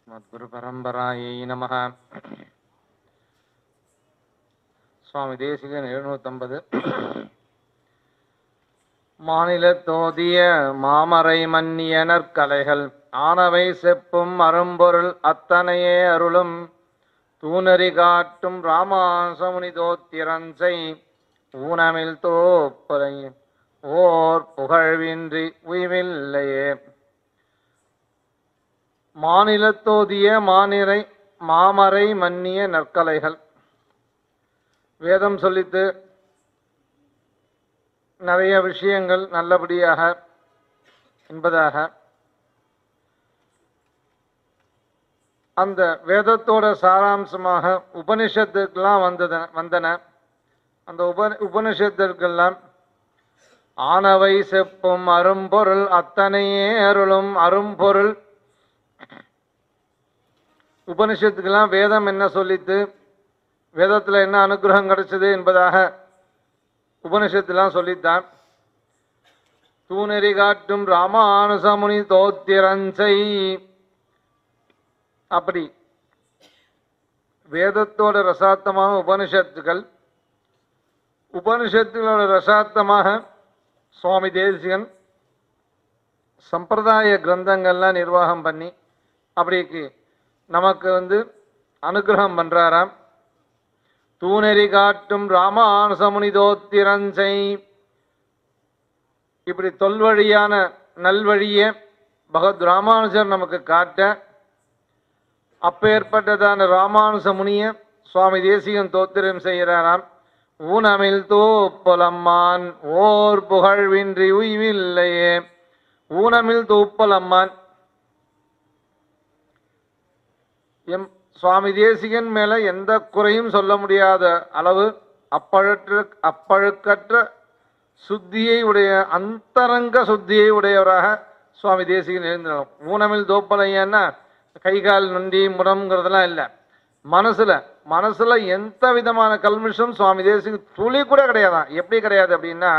अस्मद्गुरुपरम्परायै नमः. சுவாமி தேசிகன் 750. மாநிலத்தோதிய மாமறை மன்னிய நற்கலைகள் ஆனவை செப்பும் அரும்பொருள் அத்தனையே அருளும் தூணறி காட்டும் ராமாசமுனி தோத்திரன்சை ஊனமில் தோப்பலை ஓர் புகழ்வின்றி உய்வில்லையே. மாநிலத்தோதிய மாமறை மன்னிய நற்கலைகள் வேதம் சொல்லித்து நிறைய விஷயங்கள் நல்லபடியாக என்பதாக அந்த வேதத்தோட சாராம்சமாக உபனிஷத்துக்கெல்லாம் வந்தன. அந்த உபனிஷத்துக்கெல்லாம் ஆனவை செப்பும் அரும்பொருள் அத்தனையே அருளும் அரும்பொருள். உபனிஷத்துக்கெல்லாம் வேதம் என்ன சொல்லித்து, வேதத்தில் என்ன அனுகிரகம் கிடைச்சது என்பதாக உபனிஷத்துலாம் சொல்லித்தான். தூணெறி காட்டும் ராமானுசமுனி தோத்திரன்சை. அப்படி வேதத்தோட ரசாத்தமாக உபனிஷத்துக்கள், உபனிஷத்துகளோட ரசாத்தமாக சுவாமி தேசிகன் சம்பிரதாய கிரந்தங்கள்லாம் நிர்வாகம் பண்ணி அப்படிக்கு நமக்கு அனுகிரகம் பண்றாராம். தூணெறி காட்டும் ராமானுசமுனி தோத்திரன்சை. இப்படி தொல்வழியான நல்வழிய பகவத் ராமானுஜர் நமக்கு காட்ட, அப்பேற்பட்டதான ராமானுச முனிய சுவாமி தேசிகன் தோத்திரம் செய்கிறாராம். ஊனமில் தூப்பலம்மான் ஓர் புகழ்வின்றி உய்வில்லையே. ஊனமில் தூப்பலம்மான் சுவாமி தேசிகன் மேல எந்த குறையும் சொல்ல முடியாத அளவு அப்பழுக்கற்ற சுத்தியை உடைய, அந்தரங்க சுத்தியை உடையவராக சுவாமி தேசிகன் எழுந்தார். ஊனமில் தோப்பலைன்னா கைகால் நொண்டி முடம்ங்கிறதுலாம் இல்லை. மனசுல எந்த விதமான கல்மிஷம் சுவாமி தேசிகன் துளி கூட கிடையாதான். எப்படி கிடையாது அப்படின்னா,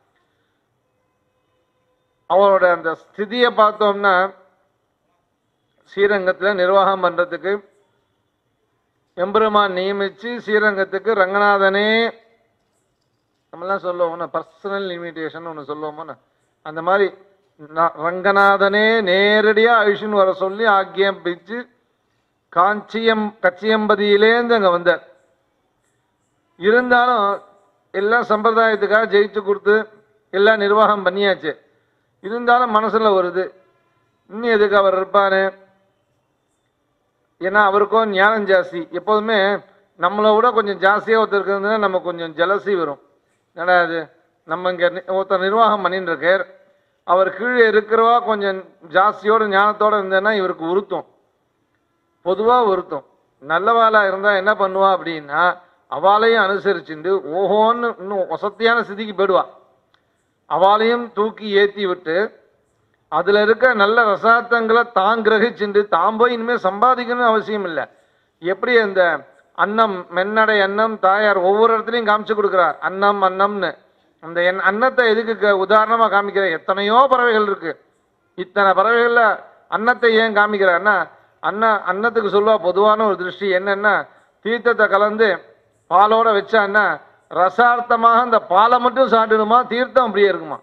அவரோட அந்த ஸ்திதியை பார்த்தோம்னா, ஸ்ரீரங்கத்தில் நிர்வாகம் பண்றதுக்கு எம்பெருமான் நியமிச்சு ஸ்ரீரங்கத்துக்கு ரங்கநாதனே, நம்மளாம் சொல்லுவோம்னா பர்சனல் லிமிட்டேஷன் ஒன்று சொல்லுவோமோன்னு, அந்த மாதிரி ரங்கநாதனே நேரடியா அழிச்சுன்னு வர சொல்லி ஆக்கியம்பிச்சு கச்சியம்பதியிலேருந்து அங்க வந்தார். இருந்தாலும் எல்லாம் சம்பிரதாயத்துக்காக ஜெயிச்சு கொடுத்து எல்லாம் நிர்வாகம் பண்ணியாச்சு. இருந்தாலும் மனசுல வருது, இன்னும் எதுக்கு அவர் இருப்பாரு. ஏன்னா அவருக்கும் ஞானம் ஜாஸ்தி. எப்போதுமே நம்மளை விட கொஞ்சம் ஜாஸ்தியாக ஒருத்தர் இருக்குதுன்னா நம்ம கொஞ்சம் ஜலசி வரும். ஏன்னா அது நம்ம இங்கே ஒருத்தர் நிர்வாகம் பண்ணிட்டு இருக்கார், அவர் கீழே இருக்கிறவா கொஞ்சம் ஜாஸ்தியோட ஞானத்தோடு இருந்தேன்னா இவருக்கு உறுத்தும், பொதுவாக உறுத்தும். நல்லவாளாக இருந்தால் என்ன பண்ணுவா அப்படின்னா, அவளையும் அனுசரிச்சுட்டு ஓஹோன்னு இன்னும் வசதியான ஸ்திதிக்கு போயிடுவா. அவளையும் தூக்கி ஏற்றி விட்டு அதுல இருக்க நல்ல ரசாத்தங்களை தான் கிரகிச்சுட்டு தான் போய் இனிமேல் சம்பாதிக்கணும்னு அவசியம் இல்லை. எப்படி அந்த அன்னம், மென்னடை அன்னம் தாயார் ஒவ்வொரு இடத்துலையும் காமிச்சு கொடுக்குறார். அன்னம் அன்னம்னு அந்த அன்னத்தை எதுக்கு உதாரணமா காமிக்கிற? எத்தனையோ பறவைகள் இருக்கு. இத்தனை பறவைகள்ல அன்னத்தை ஏன் காமிக்கிறார்னா, அன்னத்துக்கு சொல்லுவா பொதுவான ஒரு திருஷ்டி என்னன்னா, தீர்த்தத்தை கலந்து பாலோட வச்சான்னா ரசார்த்தமாக அந்த பாலை மட்டும் சாப்பிடணுமா, தீர்த்தம் அப்படியே இருக்குமா.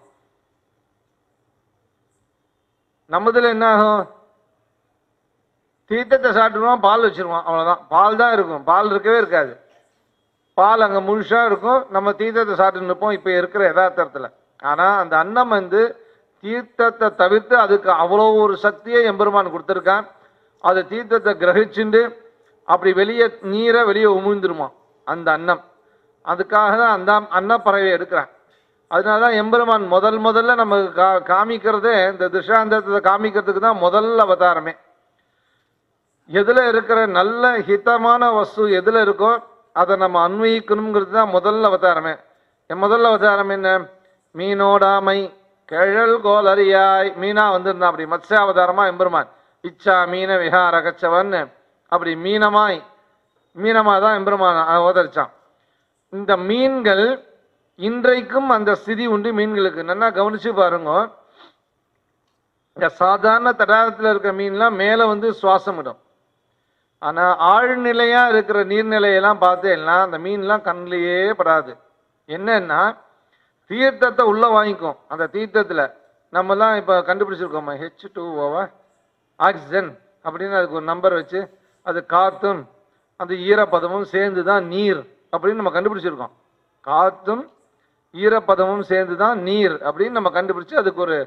நம்மதுல என்ன ஆகும், தீர்த்தத்தை சாப்பிட்டுருவான், பால் வச்சிருவான், அவ்வளவுதான். பால் தான் இருக்கும், பால் இருக்கவே இருக்காது. பால் அங்க முழுசா இருக்கும், நம்ம தீர்த்தத்தை சாப்பிட்டு இருப்போம் இப்ப இருக்கிற யதார்த்தத்துல. ஆனா அந்த அன்னம் தீர்த்தத்தை தவிர்த்து அதுக்கு அவ்வளோ ஒரு சக்தியை எம்பெருமான் கொடுத்துருக்கான். அது தீர்த்தத்தை கிரகிச்சுண்டு அப்படி வெளியே நீரை வெளியே உமிழ்ந்துருமா அந்த அன்னம். அதுக்காக தான் அந்த அன்னப்பறவை எடுக்கிறான். அதனாலதான் எம்பெருமான் முதல்ல நமக்கு காமிக்கிறதே இந்த திருஷ்டாந்தத்தை காமிக்கிறதுக்கு தான் முதல் அவதாரமே. எதுல இருக்கிற நல்ல ஹிதமான வஸ்து எதுல இருக்கோ அதை நம்ம அன்வயிக்கணுங்கிறது தான் முதல் அவதாரமே. முதல் அவதாரம் என்ன? மீனோடாமை கிழல் கோல் அறியாய். மீனா வந்திருந்தான் அப்படி மத்ஸ்யாவதாரமா எம்பெருமான். இச்சா மீன விஹார கச்சவன் அப்படி மீனமா தான் எம்பெருமான் அவதரிச்சான். இந்த மீன்கள் இன்றைக்கும் அந்த ஸ்திதி உண்டு மீன்களுக்கு. நல்லா கவனிச்சு பாருங்க. இந்த சாதாரண தடாகத்தில் இருக்கிற மீன்லாம் மேலே சுவாசம் விடும். ஆனால் ஆழ்நிலையா இருக்கிற நீர்நிலையெல்லாம் பார்த்தேன்னா அந்த மீன்லாம் கண்ணிலேயே படாது. என்னன்னா தீர்த்தத்தை உள்ள வாங்கிக்கும். அந்த தீர்த்தத்தில் நம்மலாம் இப்போ கண்டுபிடிச்சிருக்கோமா H2O ஆக்சிஜன் அப்படின்னு அதுக்கு ஒரு நம்பர் வச்சு அது காற்றும் அந்த ஈரப்பதமும் சேர்ந்து தான் நீர் அப்படின்னு நம்ம கண்டுபிடிச்சிருக்கோம். காற்றும் ஈரப்பதமும் சேர்ந்து தான் நீர் அப்படின்னு நம்ம கண்டுபிடிச்சு அதுக்கு ஒரு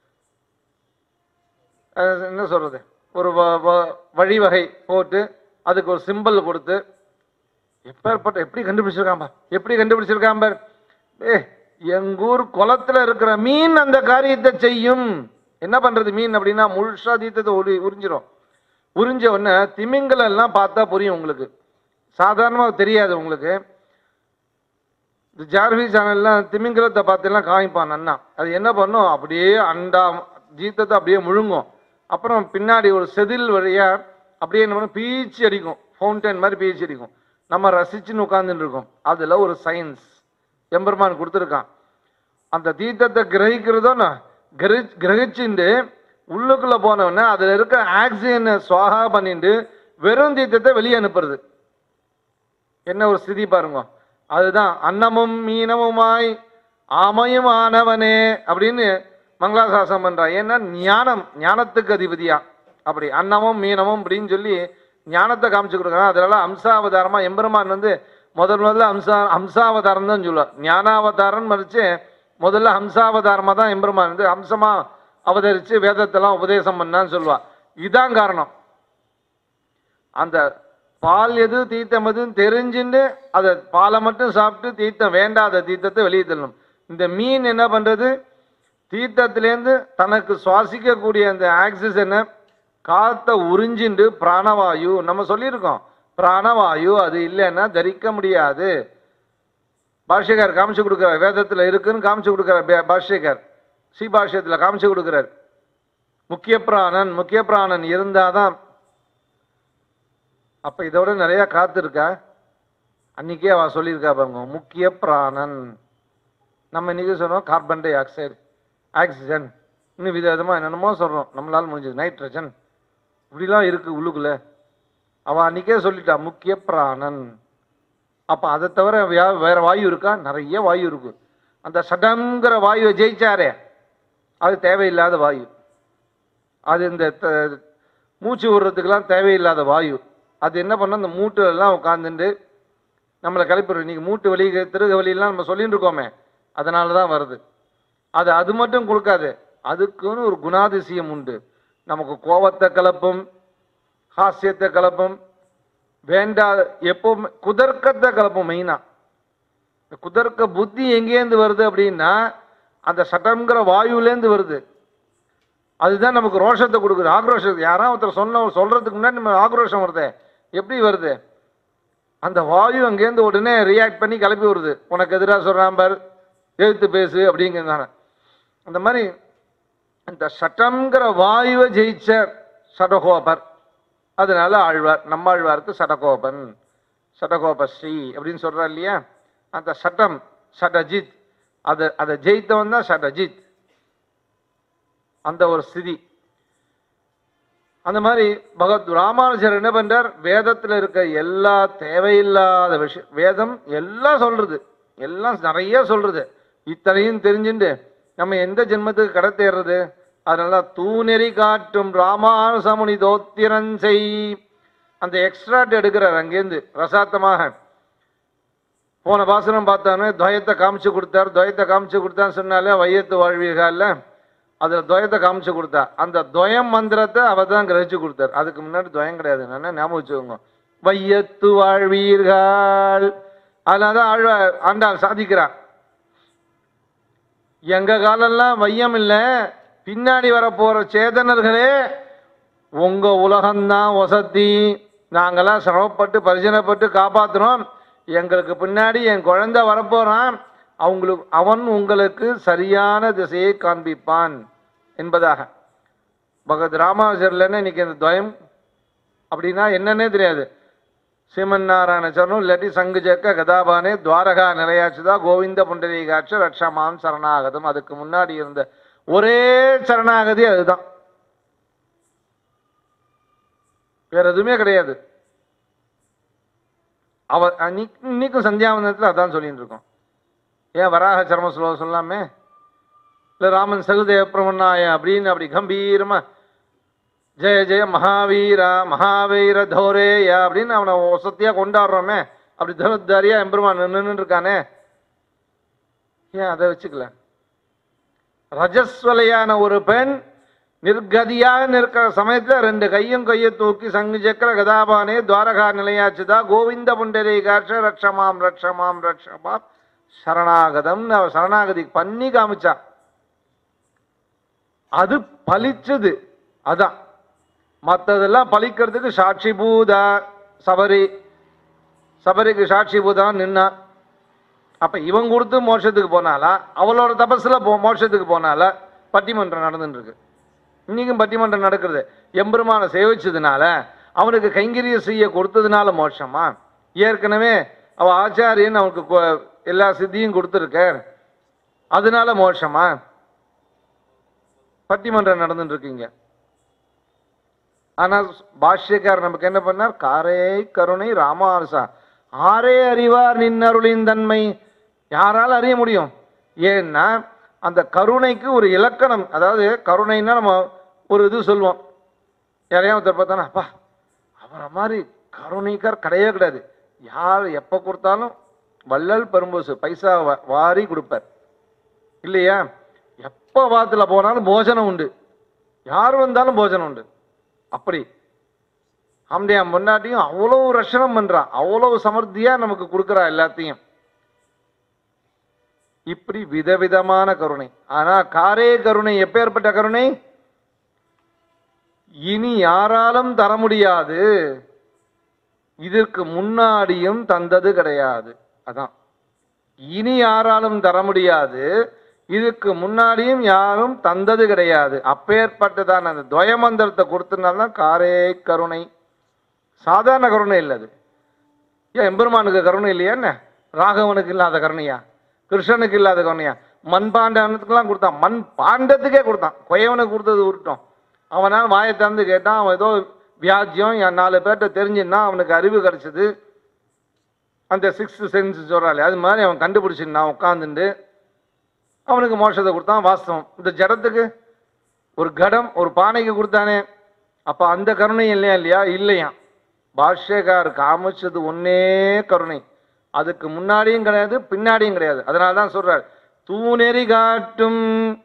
என்ன சொல்றது ஒரு வழிவகை போட்டு அதுக்கு ஒரு சிம்பிள் கொடுத்து எப்படி கண்டுபிடிச்சிருக்காம்ப எங்கூர் குளத்துல இருக்கிற மீன் அந்த காரியத்தை செய்யும். என்ன பண்றது மீன் அப்படின்னா முழுசா தீர்த்தத்தை உறிஞ்சிரும். உறிஞ்ச உடனே திமிங்கலம் எல்லாம் பார்த்தா புரியும் உங்களுக்கு, சாதாரணமாக தெரியாது உங்களுக்கு. இந்த ஜார்வி சேனல்லாம் திமிங்கலத்தை பார்த்தெல்லாம் காமிப்பான் அண்ணா. அது என்ன பண்ணும், அப்படியே அண்டா தீர்த்தத்தை அப்படியே முழுங்கும். அப்புறம் பின்னாடி ஒரு செதில் வழியா அப்படியே என்ன பண்ணும், பீச்சு அடிக்கும், ஃபவுண்டன் மாதிரி பீச்சு அடிக்கும். நம்ம ரசிச்சுன்னு உட்கார்ந்துட்டு இருக்கோம். அதுல ஒரு சயின்ஸ் எம்பெருமான் கொடுத்துருக்கான். அந்த தீர்த்தத்தை கிரகிக்கிறதோன்னா கிரகிச்சுட்டு உள்ளுக்குள்ள போனவொடனே அதுல இருக்க ஆக்சிஜனை சுவாகா பண்ணிட்டு வெறும் தீர்த்தத்தை வெளியே அனுப்புறது. என்ன ஒரு ஸ்திதி பாருங்க. அதுதான் அன்னமும் மீனமுமாய் ஆமையும் ஆனவனே அப்படின்னு மங்களாசாசனம் பண்றான். ஏன்னா ஞானத்துக்கு அதிபதியா அப்படி அன்னமும் மீனமும் அப்படின்னு சொல்லி ஞானத்தை காமிச்சு கொடுக்குறான். அதனால அம்சாவதாரமா எம்பெருமான் முதல்ல அம்சாவதாரம் தான் சொல்லுவார். ஞானாவதாரம் மறிச்சு முதல்ல ஹம்சாவதாரமா தான் எம்பெருமான் அம்சமா அவதரிச்சு வேதத்தெல்லாம் உபதேசம் பண்ணான்னு சொல்லுவா. இதுதான் காரணம். அந்த பால் எது தீர்த்தம் எதுன்னு தெரிஞ்சுட்டு அதை பாலை மட்டும் சாப்பிட்டு தீர்த்தம் வேண்டாத தீர்த்தத்தை வெளியே தள்ளணும். இந்த மீன் என்ன பண்றது, தீர்த்தத்திலேருந்து தனக்கு சுவாசிக்கக்கூடிய அந்த ஆக்சிஜனை காத்த உறிஞ்சிண்டு பிராணவாயு நம்ம சொல்லியிருக்கோம். பிராணவாயு அது இல்லைன்னா தரிக்க முடியாது. பாஷ்யக்கார் காமிச்சு கொடுக்கிறார், வேதத்தில் இருக்குன்னு காமிச்சு கொடுக்கிறார். பாஷ்யக்கார் ஸ்ரீபாஷ்யத்தில் காமிச்சு கொடுக்கிறார். முக்கிய பிராணன் இருந்தாதான். அப்ப இதோட நிறைய காத்து இருக்கா, அன்னைக்கே அவ சொல்லியிருக்கா பாருங்க. முக்கிய பிராணன் நம்ம இன்னைக்கு சொல்றோம் கார்பன் டை ஆக்சைடு, ஆக்சிஜன், இன்னும் விதவிதமா என்னென்னமோ சொல்றோம். நம்மளால முடிஞ்சது நைட்ரஜன் இப்படிலாம் இருக்கு உள்ளுக்குள்ள. அவ அன்னைக்கே சொல்லிட்டா முக்கிய பிராணன். அப்ப அதை தவிர வேற வாயு இருக்கா? நிறைய வாயு இருக்கு. அந்த சடங்கிற வாயுவை ஜெயிச்சாரே அது தேவையில்லாத வாயு. அது இந்த மூச்சு விடுறதுக்கெல்லாம் தேவையில்லாத வாயு. அது என்ன பண்ண, அந்த மூட்டு எல்லாம் உட்காந்துட்டு நம்மளை கிளப்பிடுறோம். இன்னைக்கு மூட்டு வலி திருக வலியெல்லாம் நம்ம சொல்லிட்டு இருக்கோமே, அதனால தான் வருது. அது மட்டும் கொடுக்காது, அதுக்குன்னு ஒரு குணாதிசயம் உண்டு. நமக்கு கோபத்தை கலப்பும், ஹாஸ்யத்தை கலப்பும், வேண்டாத எப்பவுமே குதர்க்கத்தை கலப்பும். மெயினா குதர்க்க புத்தி எங்கேருந்து வருது அப்படின்னா அந்த சட்டம்ங்கிற வாயுலேருந்து வருது. அதுதான் நமக்கு ரோஷத்தை கொடுக்குது, ஆக்ரோஷத்தை. யாராவது ஒருத்தர் சொல்றதுக்கு முன்னாடி நம்ம ஆக்ரோஷம் வருது. எப்படி வருது? அந்த வாயு அங்கேருந்து உடனே ரியாக்ட் பண்ணி கிளப்பி வருது. உனக்கு எதிராக சொல்றான் பார், எழுத்து பேசு அப்படிங்கிறதான. அந்த மாதிரி இந்த சட்டம்ங்கிற வாயுவை ஜெயிச்ச சடகோபர். அதனால ஆழ்வார், நம்ம ஆழ்வாருக்கு சடகோபன், சடகோபஸ்ரீ அப்படின்னு சொல்றார் இல்லையா. அந்த சட்டம் சடஜித், அதை ஜெயித்தவன் தான் சடஜித். அந்த ஒரு ஸ்திதி. அந்த மாதிரி பகவத் ராமானுஜர் என்ன பண்றார், வேதத்தில் இருக்க எல்லா தேவையில்லாத விஷயம், வேதம் எல்லாம் சொல்றது, எல்லாம் நிறைய சொல்றது. இத்தனையும் தெரிஞ்சுட்டு நம்ம எந்த ஜென்மத்துக்கு கடை தேர்றது? அதனால தூநெறி காட்டும் ராமானுசமுனி தோத்திரஞ்சை அந்த எக்ஸ்ட்ராட் எடுக்கிறார் அங்கேருந்து ரசாத்தமாக. போன பாசனம் பார்த்தானே துவயத்தை காமிச்சு கொடுத்தார். துவயத்தை காமிச்சு கொடுத்தான்னு சொன்னாலே வையத்து வாழ்வீர்கள்ல, அதுல துவயத்தை காமிச்சு கொடுத்தா. அந்த துவயம் மந்திரத்தை அவர் தான் கிரகிச்சு கொடுத்தார். அதுக்கு முன்னாடி துவயம் கிடையாது. என்ன ஞாபகம் வச்சுக்கோங்க, வையத்து வாழ்வீர்கள். அதனாலதான் ஆண்டாள் சாதிக்கிறார், எங்க காலெல்லாம் வையம் இல்லை, பின்னாடி வரப்போற சேதனர்களே உங்க உலகம்தான் வசதி, நாங்கெல்லாம் சிரமப்பட்டு பரிசனப்பட்டு காப்பாத்துறோம், எங்களுக்கு பின்னாடி என் குழந்தை வரப்போறான், அவன் உங்களுக்கு சரியான திசையை காண்பிப்பான் என்பதாக. பகவத் ராமானுஜர்லன்னு இன்னைக்கு இந்த துவயம் அப்படின்னா என்னன்னே தெரியாது. ஸ்ரீமன் நாராயண சரணம் இல்லாட்டி சங்கு ஜக்க கதாபானே துவாரகா நிலையாச்சுதா கோவிந்த புண்டரீகாட்ச ரக்ஷமான் சரணாகதம். அதுக்கு முன்னாடி இருந்த ஒரே சரணாகதி அதுதான், வேற எதுவுமே கிடையாது. இன்னைக்கும் சந்தியாவந்தத்தில் அதான் சொல்லிட்டு இருக்கோம். ஏன் வராக சர்ம ஸ்லோகம் சொல்லாமே? இல்லை ராமன் சகுதேவ பிரமன்னாய அப்படின்னு அப்படி கம்பீரமா ஜெய ஜெய மகாவீரா மகாவீர தோரேயா அப்படின்னு அவனை வசத்தியா கொண்டாடுறோமே, அப்படி தனுத்தாரியா எம்பெருமான் நின்று இருக்கானே, ஏன் அதை வச்சுக்கல? ரஜஸ்வலையான ஒரு பெண் நிர்கதியாக நிற்கிற சமயத்துல 2 கையை தூக்கி சங்கு சக்கர கதாபானே துவாரகா நிலையாச்சுதா கோவிந்த புண்டரே காட்ச ரக்ஷமாம் ரக்ஷமாம் ரக்ஷமாம் சரணாகதம் சரணாகதி பண்ணி காமிச்சா. அது பலிச்சது. அதான் மற்றதெல்லாம் பலிக்கிறதுக்கு சாட்சி பூதா சபரிக்கு சாட்சி பூதா நின்னா. அப்ப இவன் கொடுத்து மோட்சத்துக்கு போனாலா, அவளோட தபஸ்ல மோட்சத்துக்கு போனாலா? பட்டிமன்றம் நடந்துட்டு இருக்கு. இன்னைக்கும் பட்டிமன்றம் நடக்கிறது. எம்பெருமான சேவிச்சதுனால அவனுக்கு கைங்கரிய செய்ய கொடுத்ததுனால மோட்சமா? ஏற்கனவே அவ ஆச்சாரியன் அவனுக்கு எல்லா சித்தியும் கொடுத்துருக்க, அதனால மோட்சமா? பட்டிமன்றம் நடந்துட்டு இருக்கீங்க. ஆனா பாஷ்யக்காரர் நமக்கு என்ன பண்ணார்? காரே கருணை ராமானுசா ஆரே அறிவார் நின்னருளின் தன்மை. யாரால அறிய முடியும்? ஏன்னா அந்த கருணைக்கு ஒரு இலக்கணம். அதாவது கருணைன்னா நம்ம ஒரு இது சொல்லுவோம், யாரையா ஒருத்தர் பார்த்தானா அப்பா அவரை மாதிரி கருணைக்கார் கிடையவே கிடையாது, யார் எப்போ கொடுத்தாலும் வள்ளல் பெரும்போசு பைசா வாரி கொடுப்பார் இல்லையா? எப்போ வாத்துல போனாலும் போஜனம் உண்டு, யார் வந்தாலும் போஜனம் உண்டு. அப்படி அவனுடைய முன்னாடியும் அவ்வளவு ரஷணம் பண்றான், அவ்வளவு சமர்த்தியா நமக்கு கொடுக்குறா எல்லாத்தையும். இப்படி விதவிதமான கருணை. ஆனா காரே கருணை எப்பேற்பட்ட கருணை? இனி யாராலும் தர முடியாது, இதற்கு முன்னாடியும் தந்தது கிடையாது. அதான் இனி யாராலும் தர முடியாது, இதுக்கு முன்னாடியும் யாரும் தந்தது கிடையாது. அப்பேற்பட்டதான் அந்த துவயமந்திரத்தை கொடுத்தனால்தான் காரே கருணை. சாதாரண கருணை இல்லை அது. ஏன் எம்பெருமானுக்கு கருணை இல்லையா என்ன? ராகவனுக்கு இல்லாத கருணையா? கிருஷ்ணனுக்கு இல்லாத கருணையா? மண் பாண்டவனுக்குலாம் கொடுத்தான், மண் பாண்டத்துக்கே கொடுத்தான். கொயவனுக்கு கொடுத்தது உருட்டோம். அவனால் வாயை திறந்து கேட்டான், அவன் ஏதோ வியாஜ்யம் 4 பேர்கிட்ட தெரிஞ்சுன்னா அவனுக்கு அறிவு கிடைச்சது. அந்த 6th சென்ஸ் சொல்றாள், அது மாதிரி அவன் கண்டுபிடிச்சிருந்தான் உட்காந்துட்டு, அவனுக்கு மோட்சத்தை கொடுத்தான். வாஸ்தவம். இந்த ஜடத்துக்கு ஒரு கடம் ஒரு பானைக்கு கொடுத்தானே, அப்ப அந்த கருணை இல்லையா? இல்லையா? பாஷ்யக்கார் காமிச்சது ஒன்னே கருணை, அதுக்கு முன்னாடியும் கிடையாது பின்னாடியும் கிடையாது. அதனால்தான் சொல்றார் தூநெறி காட்டும்.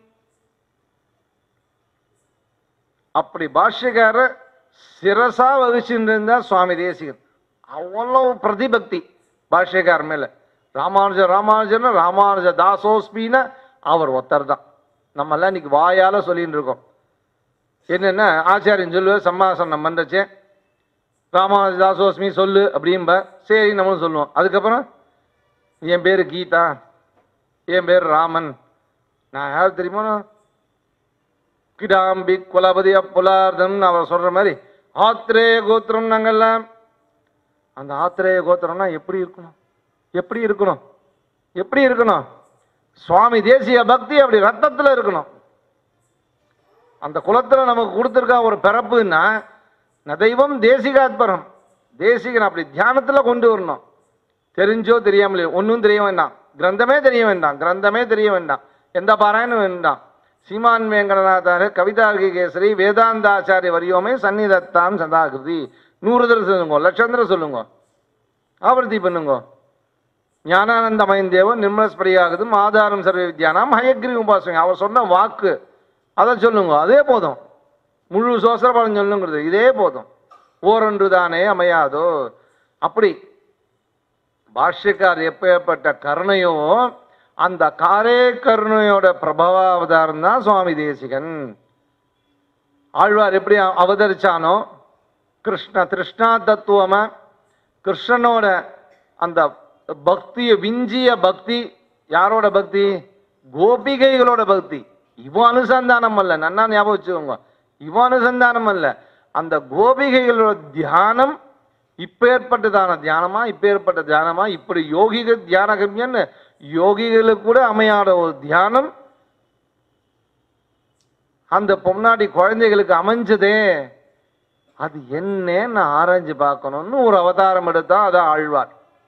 அப்படி பாஷ்யக்கார சிரசா வகிச்சுட்டு இருந்தா சுவாமி தேசிகன். அவ்வளவு பிரதிபக்தி பாஷ்யக்கார மேல. ராமானுஜர் ராமானுஜ தாசோஸ்மின்னு அவர் ஒருத்தர் தான். நம்ம எல்லாம் இன்னைக்கு வாயால சொல்லிட்டு இருக்கோம். என்னென்ன ஆச்சாரியன் சொல்லுவார், சம்மாசனம் பண்றச்சே ராமானுஜ தாசோஸ்மி சொல்லு அப்படிம்ப, சரி நம்மளும் சொல்லுவோம். அதுக்கப்புறம் என் பேரு கீதா, என் பேர் ராமன், நான் யார் தெரியுமா? கிடாம்பி குலபதி புலார்தம் அவர் சொல்ற மாதிரி ஆத்திரேய கோத்திரம். நாங்கெல்லாம் அந்த ஆத்திரேய கோத்திரம்னா எப்படி இருக்கணும்? எப்படி இருக்கணும்? எப்படி இருக்கணும்? சுவாமி தேசிய பக்தி அப்படி ரத்தத்துல இருக்கணும். அந்த குலத்துல நமக்கு கொடுத்துருக்கா ஒரு பிறப்புன்னா தெய்வம் தேசிகாத்பரம். தேசிகன் அப்படி தியானத்துல கொண்டு வரணும். தெரிஞ்சோ தெரியாமலையோ ஒன்றும் தெரிய வேண்டாம், கிரந்தமே தெரிய வேண்டாம், கிரந்தமே தெரிய வேண்டாம், எந்த பாராயணம் வேண்டாம். சீமான் வேங்கடநாதாரு கவிதார்கி கேசரி வேதாந்தாச்சாரிய வரியோமே சந்நிதத்தான் சதாகிருதி 100 தடவை சொல்லுங்க, 1,00,000 தடவை சொல்லுங்க, ஆவர்த்தி பண்ணுங்க. ஞானானந்தமயன் தேவன் நிர்மலஸ்பரியாகுதும் ஆதாரம் சர்வ வித்யானாம் ஹயக்ரி உபாசனை அவர் சொன்ன வாக்கு, அதை சொல்லுங்க. அதே போதும். முழு சோசரபாலம் சொல்லுங்கிறது இதே போதும். ஓரொன்று தானே அமையாதோ. அப்படி பாஷ்யக்கார் எப்பேற்பட்ட கருணையோ அந்த காரே கருணையோட பிரபவாவதாரம் தான் சுவாமி தேசிகன். ஆழ்வார் எப்படி அவதரிச்சானோ திருஷ்ணா தத்துவமா கிருஷ்ணனோட அந்த பக்திய விஞ்சிய பக்தி. யாரோட பக்தி? கோபிகைகளோட பக்தி. இவ அனுசந்தானம் அல்ல, நன்னா ஞாபகம் வச்சுக்கோங்க. இவ அனுசந்தானம் அல்ல, அந்த கோபிகைகளோட தியானம் இப்பேற்பட்டதான தியானமா, இப்பேற்பட்ட தியானமா. இப்படி யோகிக தியானகம்யன்னு யோகிகளுக்கு கூட அமையாத ஒரு தியானம் அந்த பொம்னாடி குழந்தைகளுக்கு அமைஞ்சதே. அது என்னன்னு ஆராய்ஞ்சு பார்க்கணும்னு ஒரு அவதாரம் எடுத்தா அதான் ஆழ்வார்.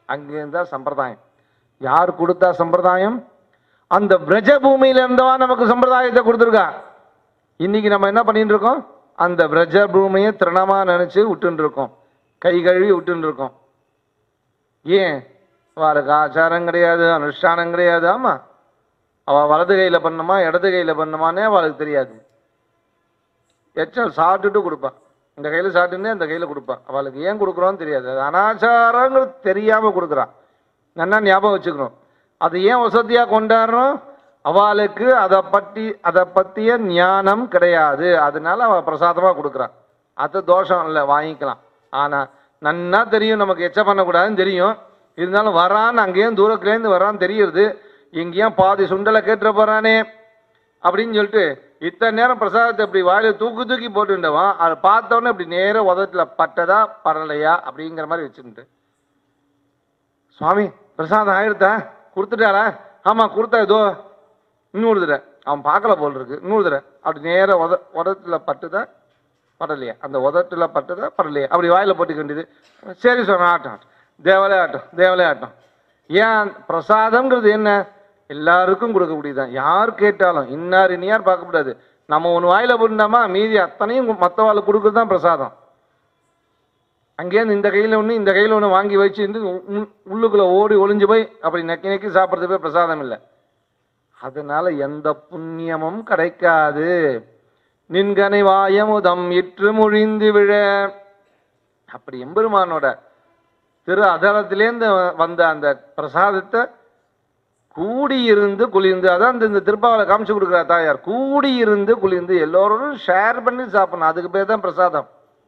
அங்கேருந்தா சம்பிரதாயம். யார் கொடுத்தா சம்பிரதாயம்? அந்த பிரஜ பூமியில இருந்தவா நமக்கு சம்பிரதாயத்தை கொடுத்துருக்கா. இன்னைக்கு நம்ம என்ன பண்ணிட்டு இருக்கோம்? அந்த பிரஜ பூமியை திரணமா நினைச்சு விட்டுன்னு இருக்கோம், கை கழுவி விட்டுன்னு இருக்கோம். ஏன்? அவளுக்கு ஆச்சாரம் கிடையாது, அனுஷ்டானம் கிடையாது. ஆமா, அவள் வலது கையில பண்ணுமா இடது கையில பண்ணுமானே அவளுக்கு தெரியாது. எச்சம் சாப்பிட்டுட்டு கொடுப்பா, இந்த கையில சாப்பிட்டுன்னே அந்த கையில கொடுப்பா. அவளுக்கு ஏன் கொடுக்குறோன்னு தெரியாது. அது அனாச்சாரங்கிறது தெரியாம கொடுக்குறான். நல்லா ஞாபகம் வச்சுக்கணும். அது ஏன் வசதியா கொண்டாடுறோம்? அவளுக்கு அதை பத்திய ஞானம் கிடையாது. அதனால அவள் பிரசாதமா கொடுக்குறான். அது தோஷம் இல்லை, வாங்கிக்கலாம். ஆனா நன்னா தெரியும் நமக்கு எச்ச பண்ணக்கூடாதுன்னு தெரியும். இருந்தாலும் வரான்னு அங்கேயும் தூரத்துலேருந்து வரான்னு தெரியுது. எங்கேயும் பாதி சுண்டலை கேட்டுற போறானே அப்படின்னு சொல்லிட்டு இத்தனை நேரம் பிரசாதத்தை இப்படி வாயில தூக்கி போட்டுட்டவன் அதை பார்த்தோன்னே இப்படி நேரம் உதத்துல பட்டதா பரலையா அப்படிங்கிற மாதிரி வச்சுக்கிட்டு, சுவாமி பிரசாதம் ஆயிடுத்தா, கொடுத்துட்டாரா? ஆமா கொடுத்தா, இதோ இன்னொரு தடவை. அவன் பார்க்கல போல் இருக்கு, இன்னொரு தடவை. அப்படி நேரம் உதத்துல பட்டுதா படலையா, அந்த உதட்டுல பட்டுதா படலையா, அப்படி வாயில போட்டுக்க வேண்டியது. சரி சுவாமி, ஆட்டம் தேவலே ஆட்டம். ஏன்? பிரசாதம்ங்கிறது என்ன? எல்லாருக்கும் கொடுக்கக்கூடியதுதான். யார் கேட்டாலும் இன்னார் இனியார் பார்க்கக்கூடாது. நம்ம ஒன்று வாயில போட்டுட்டோமா மீதி அத்தனையும் மற்றவாளுக்கு கொடுக்குறது தான் பிரசாதம். அங்கேருந்து இந்த கையில் ஒன்று இந்த கையில் ஒன்று வாங்கி வச்சுட்டு உள்ளுக்குள்ள ஓடி ஒளிஞ்சு போய் அப்படி நக்கி நக்கி சாப்பிட்றது போய் பிரசாதம் இல்லை. அதனால எந்த புண்ணியமும் கிடைக்காது. நின்கனை வாயமுதம் இற்று முழிந்து விழ. அப்படி எம்பெருமானோட திரு அதலத்திலேருந்து வந்த அந்த பிரசாதத்தை கூடியிருந்து குளிர்ந்து, அதான் இந்த திருப்பாவலை காமிச்சு கொடுக்குறா தாயார். கூடியிருந்து குளிர்ந்து எல்லோரும் ஷேர் பண்ணி சாப்பிடணும். அதுக்கு பேர் தான் பிரசாதம்.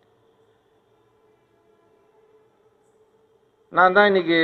நான் தான் இன்னைக்கு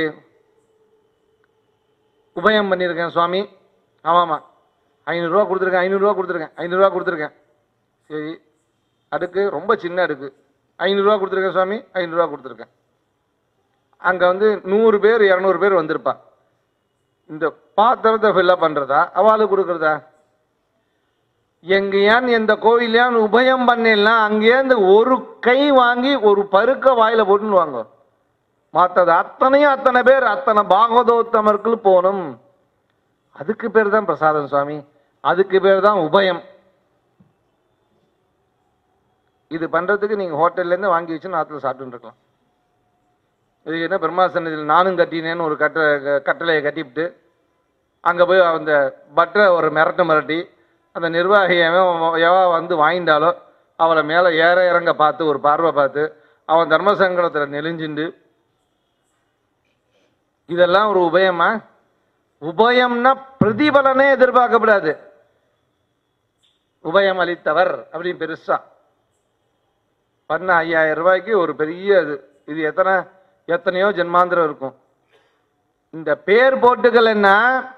உபயம் பண்ணியிருக்கேன் சுவாமி. ஆமாம்மா, 500 ரூபா கொடுத்துருக்கேன். சரி, அடுக்கு ரொம்ப சின்ன அடுக்கு. 500 ரூபா கொடுத்துருக்கேன் சுவாமி, 500 ரூபா கொடுத்துருக்கேன். அங்கே 100 பேர் 200 பேர் வந்திருப்பா. இந்த பாத்திரத்தை ஃபில்லப் பண்ணுறதா அவளுக்கு கொடுக்குறதா? எங்கேயான் எந்த கோயிலையான் உபயம் பண்ணிடலாம், அங்கேருந்து ஒரு கை வாங்கி ஒரு பருக்க வாயில போட்டுன்னு வாங்க. மற்றது அத்தனையும் அத்தனை பேர் அத்தனை பாகவதோத்தமர்கள் போகணும். அதுக்கு பேர் தான் பிரசாதம் சுவாமி, அதுக்கு பேர் தான் உபயம். இது பண்றதுக்கு நீங்க ஹோட்டல்ல இருந்து வாங்கி வச்சு நாத்துல சாப்பிட்டு இருக்கலாம். இதுக்கு என்ன பிரம்மாசனத்தில் நானும் கட்டினேன்னு ஒரு கட்டளையை கட்டிவிட்டு அங்கே போய் அந்த பட்டரை ஒரு மிரட்டி அந்த நிர்வாகி எவா வந்து வாங்கிட்டாலோ அவளை மேலே ஏற இறங்க பார்த்து ஒரு பார்வை பார்த்து அவன் தர்மசங்கடத்தில் நெலிஞ்சுண்டு, இதெல்லாம் ஒரு உபயமா? உபயம்னா பிரதிபலனே எதிர்பார்க்கப்படாது. உபயம் அளித்தவர் அப்படின்னு பெருசா பண்ண 5000 ரூபாய்க்கு ஒரு பெரிய இது எத்தனையோ ஜென்மாந்திரம் இருக்கும். இந்த பேர் போட்டுகள் என்ன?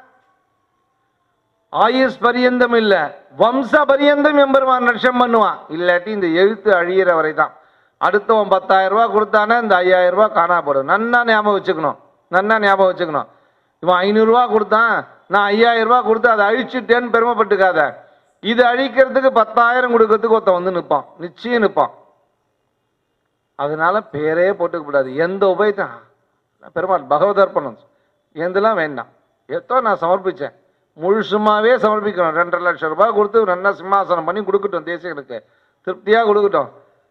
ஆயுஷ் பரியந்தம் இல்ல, வம்ச பரியந்தம் எம்பெருமான் ரட்சம் பண்ணுவான். இல்லாட்டி இந்த எழுத்து அழியிற வரை தான். அடுத்தவன் 10,000 ரூபாய் கொடுத்தானே இந்த 5000 ரூபாய் காணா போடும். நன்னா ஞாபகம் வச்சுக்கணும். இவன் 500 ரூபாய் கொடுத்தான், நான் 5000 ரூபாய் கொடுத்து அதை அழிச்சுட்டேன்னு பெருமைப்பட்டுக்காத. இது அழிக்கிறதுக்கு 10,000 கொடுக்கறதுக்கு ஒருத்தன் வந்து நிற்பான், நிச்சயம் நிற்பான். அதனால பேரே போட்டுக்க கூடாது. எந்த உபயத்தான் பெருமாள் பகவதர்ப்பணம் எந்தெல்லாம் வேண்டாம். எத்தோ நான் சமர்ப்பிச்சேன், முழுசுமாவே சமர்ப்பிக்கணும். 2.5 லட்சம் ரூபாய் கொடுத்து நல்லா சிம்மாசனம் பண்ணி கொடுக்கட்டும், தேசியனுக்கு திருப்தியாக கொடுக்கட்டும்.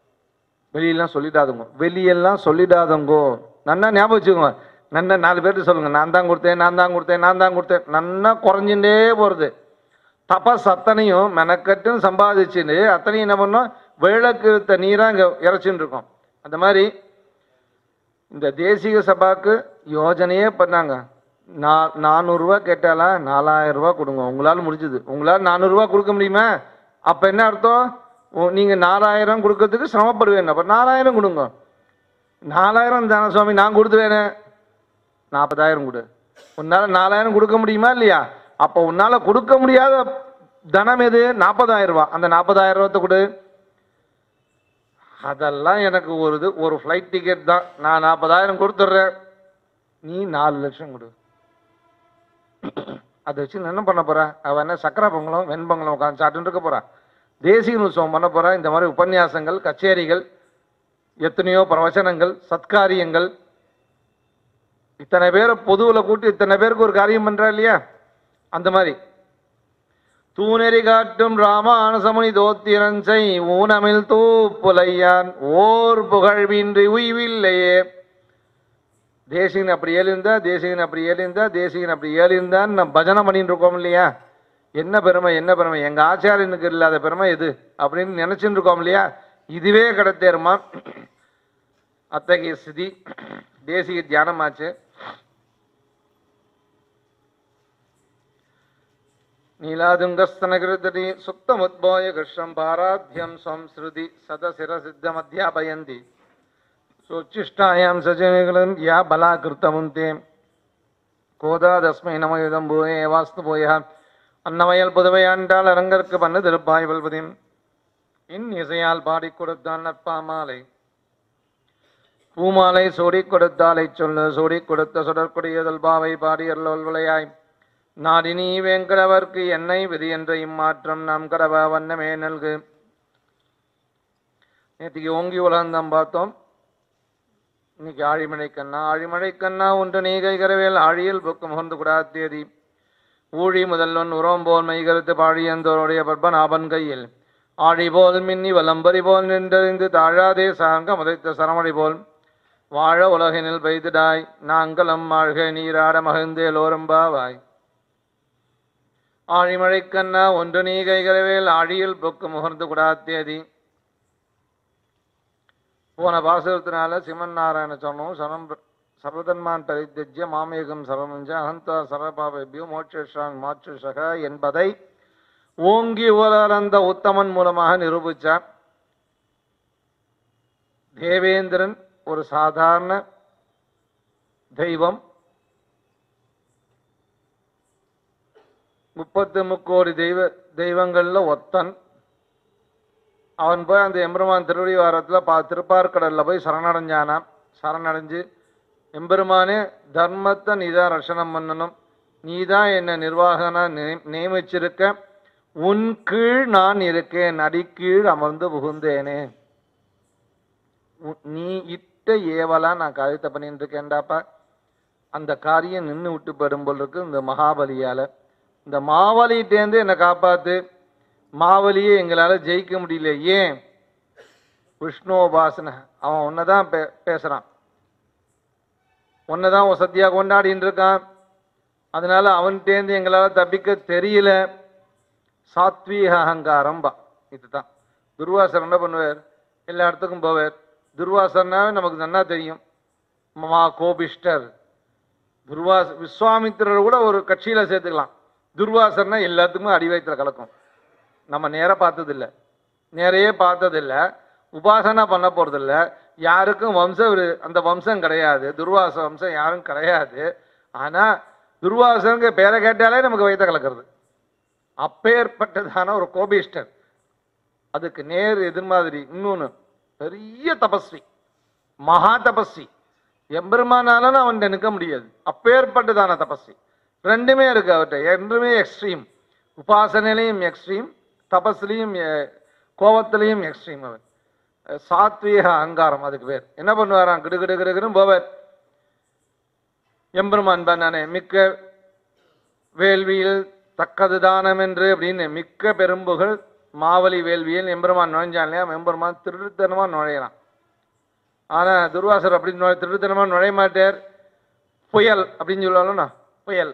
வெளியெல்லாம் சொல்லிடாதங்கோ. நன்னா ஞாபகம் வச்சுக்கோங்க. நன்னா 4 பேர்ட்டு சொல்லுங்க, நான் தான் கொடுத்தேன். நன்னா குறைஞ்சுட்டே போகிறது. தபஸ் அத்தனையும் மெனக்கட்டுன்னு சம்பாதிச்சுட்டு அத்தனையும் என்ன பண்ணோம்? விளக்கு நீராக இங்கே இறைச்சின்னு இருக்கோம். அந்த மாதிரி இந்த தேசிக சபாக்கு யோஜனையே பண்ணாங்க. 400 ரூபா கேட்டாலா 4000 ரூபா கொடுங்க, உங்களால் முடிஞ்சது. உங்களால் 400 ரூபா கொடுக்க முடியுமா? அப்போ என்ன அர்த்தம்? நீங்கள் 4000 கொடுக்கறதுக்கு சிரமப்படுவேன். அப்போ 4000 கொடுங்க. 4000 தானே சுவாமி நான் கொடுத்துவேனே, 40,000 கொடு. உன்னால் 4000 கொடுக்க முடியுமா இல்லையா? அப்போ உன்னால் கொடுக்க முடியாத தனம் எது? 40,000 ரூபா. அந்த 40,000 ரூபாத்தை கொடு. அதெல்லாம் எனக்கு ஒரு ஃப்ளைட் டிக்கெட் தான். நான் 40,000 கொடுத்துட்றேன், நீ 4 லட்சம் கொடு. அதை வச்சு என்ன பண்ண போறா? அவன் என்ன சக்கரை பொங்கலும் வெண்பொங்கலும் உட்காந்து சாப்பிட்டு இருக்க போறா? தேசிய உற்சவம் பண்ண போறா? இந்த மாதிரி உபன்யாசங்கள், கச்சேரிகள், எத்தனையோ பிரவச்சனங்கள், சத்காரியங்கள் இத்தனை பேரை பொதுவில் கூட்டி இத்தனை பேருக்கு ஒரு காரியம் பண்றா இல்லையா, அந்த மாதிரி. தூணெறி காட்டும் ராமானசமுனி தோத்திரஞ்சை ஊனமில் தூப்புலையான் ஓர் புகழ்வின்றி உய்வில்லையே. தேசிகன் அப்படி ஏழிருந்தா, தேசிகன் அப்படி ஏழிருந்தா, தேசிகன் அப்படி ஏழிருந்தான்னு நம்ம பஜனை பண்ணிட்டு இருக்கோம் இல்லையா. என்ன பெருமை, என்ன பெருமை, எங்க ஆச்சாரியனுக்கு இல்லாத பெருமை இது அப்படின்னு நினைச்சுட்டு இருக்கோம் இல்லையா. இதுவே கிடைத்தேருமா. அத்தகைய ஸ்திதி தேசிக தியானமாச்சு. நீலாதுங்கஸ்தனகிருதடி சுத்தமுத்போய கிருஷ்ணம் பாராத்யம் சம்ஸ்ருதி சதசிரசித்தம் அத்தியாபயந்தி சோச்சிஷ்டாயாம் சஜனிகளன் யா பலாகிருத்தமுந்தே கோதாதஸ்மை நமயுதம் பூயே வாஸ்து போயா அன்னமயல் புதுவையாண்டால் அரங்கற்கு பண்ணு திருப்பாய் வல்பதியும் இன் இசையால் பாடிக் கொடுத்தான் நற்பாமாலை பூமாலை சோடிக் கொடுத்தாலை சொல்லு சோடிக் கொடுத்த சுடற்குடியதல் பாவை பாடியர்லோல் விளையாய் நாடினி வேங்கடவர்க்கு என்னை விதி என்ற இம்மாற்றம் நாம் கடவ வண்ணமே நல்கு. நேற்றுக்கு ஓங்கி உலகந்தம் பார்த்தோம். இன்னைக்கு ஆழிமழை கண்ணா, ஆழிமழை கண்ணா ஒன்று நீ கைகரவேல் ஆழியில் புக்கம் முகர்ந்து குடாத்தேதி ஊழி முதல்வன் உரம் போல் மைகருத்து பாழியந்தோருடைய பற்பநாபன் கையில் ஆழி போல் மின்னி வலம்பரி போல் நின்றறிந்து தாழாதே சாங்க முதைத்த சரமடி போல் வாழ உலகினில் பெய்திடாய் நாங்களும் மாழ்கை நீராட மகிழ்ந்தேலோரம்பாவாய். ஆழிமழை கண்ணா ஒன்று நீ கைகரவேல் ஆழியில் புக்கு முகர்ந்து குடாத்தேதி. போன பாசுரத்தினால சிவன் நாராயண சொன்னோம். சர்வதன்மான் பரித்யஜ்ய மாமேகம் சர்வமஞ்ச அகந்தா சர்வபாபேபியோ மோட்சேஷாங் மாற்றுஷக என்பதை ஓங்கி உலர்ந்த உத்தமன் மூலமாக நிரூபிச்சார். தேவேந்திரன் ஒரு சாதாரண தெய்வம், 33 கோடி தெய்வங்கள்ல ஒத்தன். அவன் போய் அந்த எம்பெருமான் திருவடி வாரத்தில் திருப்பார்கடல்ல போய் சரணடைஞ்சானாம். சரணடைஞ்சு எம்பெருமானே தர்மத்தை நீதான் ரட்சணம் பண்ணணும், நீதான் என்னை நிர்வாகனா நியமிச்சிருக்க, உன் கீழ் நான் இருக்கேன், அடிக்கீழ் அமர்ந்து புகுந்தேனே, நீ இட்ட ஏவலா நான் காரியத்தை பண்ணிட்டு இருக்கேன்டாப்பா. அந்த காரியம் நின்று விட்டு போயிடும் போல் இருக்கு இந்த மகாபலியால. இந்த மாவலிட்டேந்து என்னை காப்பாத்து. மாவலியே எங்களால ஜெயிக்க முடியல. ஏன்? விஷ்ணோபாசன. அவன் ஒன்னதான் பேசுறான், ஒன்னதான் சத்தியா கொண்டாடின்னு இருக்கான். அதனால அவன்கிட்டேந்து எங்களால தப்பிக்க தெரியல. சாத்வீக அகங்காரம் பா. இதுதான் துர்வாசர் என்ன பண்ணுவார், எல்லா இடத்துக்கும் போவார். துர்வாசர்னாவே நமக்கு நல்லா தெரியும், மா கோபிஷ்டர். விஸ்வாமித்திரர் கூட ஒரு கட்சியில சேர்த்துக்கலாம். துர்வாசர்னா எல்லாத்துக்குமே அடிவயத்துல கலக்கும். நம்ம நேர பார்த்ததில்லை, நேரையே பார்த்ததில்லை, உபாசனா பண்ண போறதில்ல, யாருக்கும் அந்த வம்சம் கிடையாது, துர்வாச வம்சம் யாரும் கிடையாது. ஆனா துர்வாசங்க பேரை கேட்டாலே நமக்கு வயத்த கலக்கிறது. அப்பேற்பட்டதான ஒரு கோபிஷ்டர். அதுக்கு நேர் எதிர்மாதிரி இன்னொன்னு பெரிய தபஸ்வி, மகா தபஸ்வி. எம்பெருமானாலும் அவன் நிற்க முடியாது, அப்பேற்பட்டதான தபஸ்வி. ரெண்டுமே இருக்கு அவர்கிட்ட, ரெண்டுமே எக்ஸ்ட்ரீம். உபாசனையிலையும் எக்ஸ்ட்ரீம், தபஸ்லையும் கோபத்திலையும் எக்ஸ்ட்ரீம். அவன் சாத்வீக அகங்காரம் அதுக்கு பேர். என்ன பண்ணுவாராம், கிடுகிடுன்னு போவார். எம்பெருமான் நானே மிக்க வேள்வியில் தக்கது தானம் என்று அப்படின்னு மிக்க பெரும்புகள் மாவலி வேள்வியில் எம்பெருமான் நுழைஞ்சான் இல்லையா. எம்பெருமான் திருடுத்தனமா நுழையலாம். ஆனா துர்வாசர் அப்படி திருடுத்தனமா நுழைய மாட்டார். புயல் அப்படின்னு சொல்லுவாங்கண்ணா, புயல்.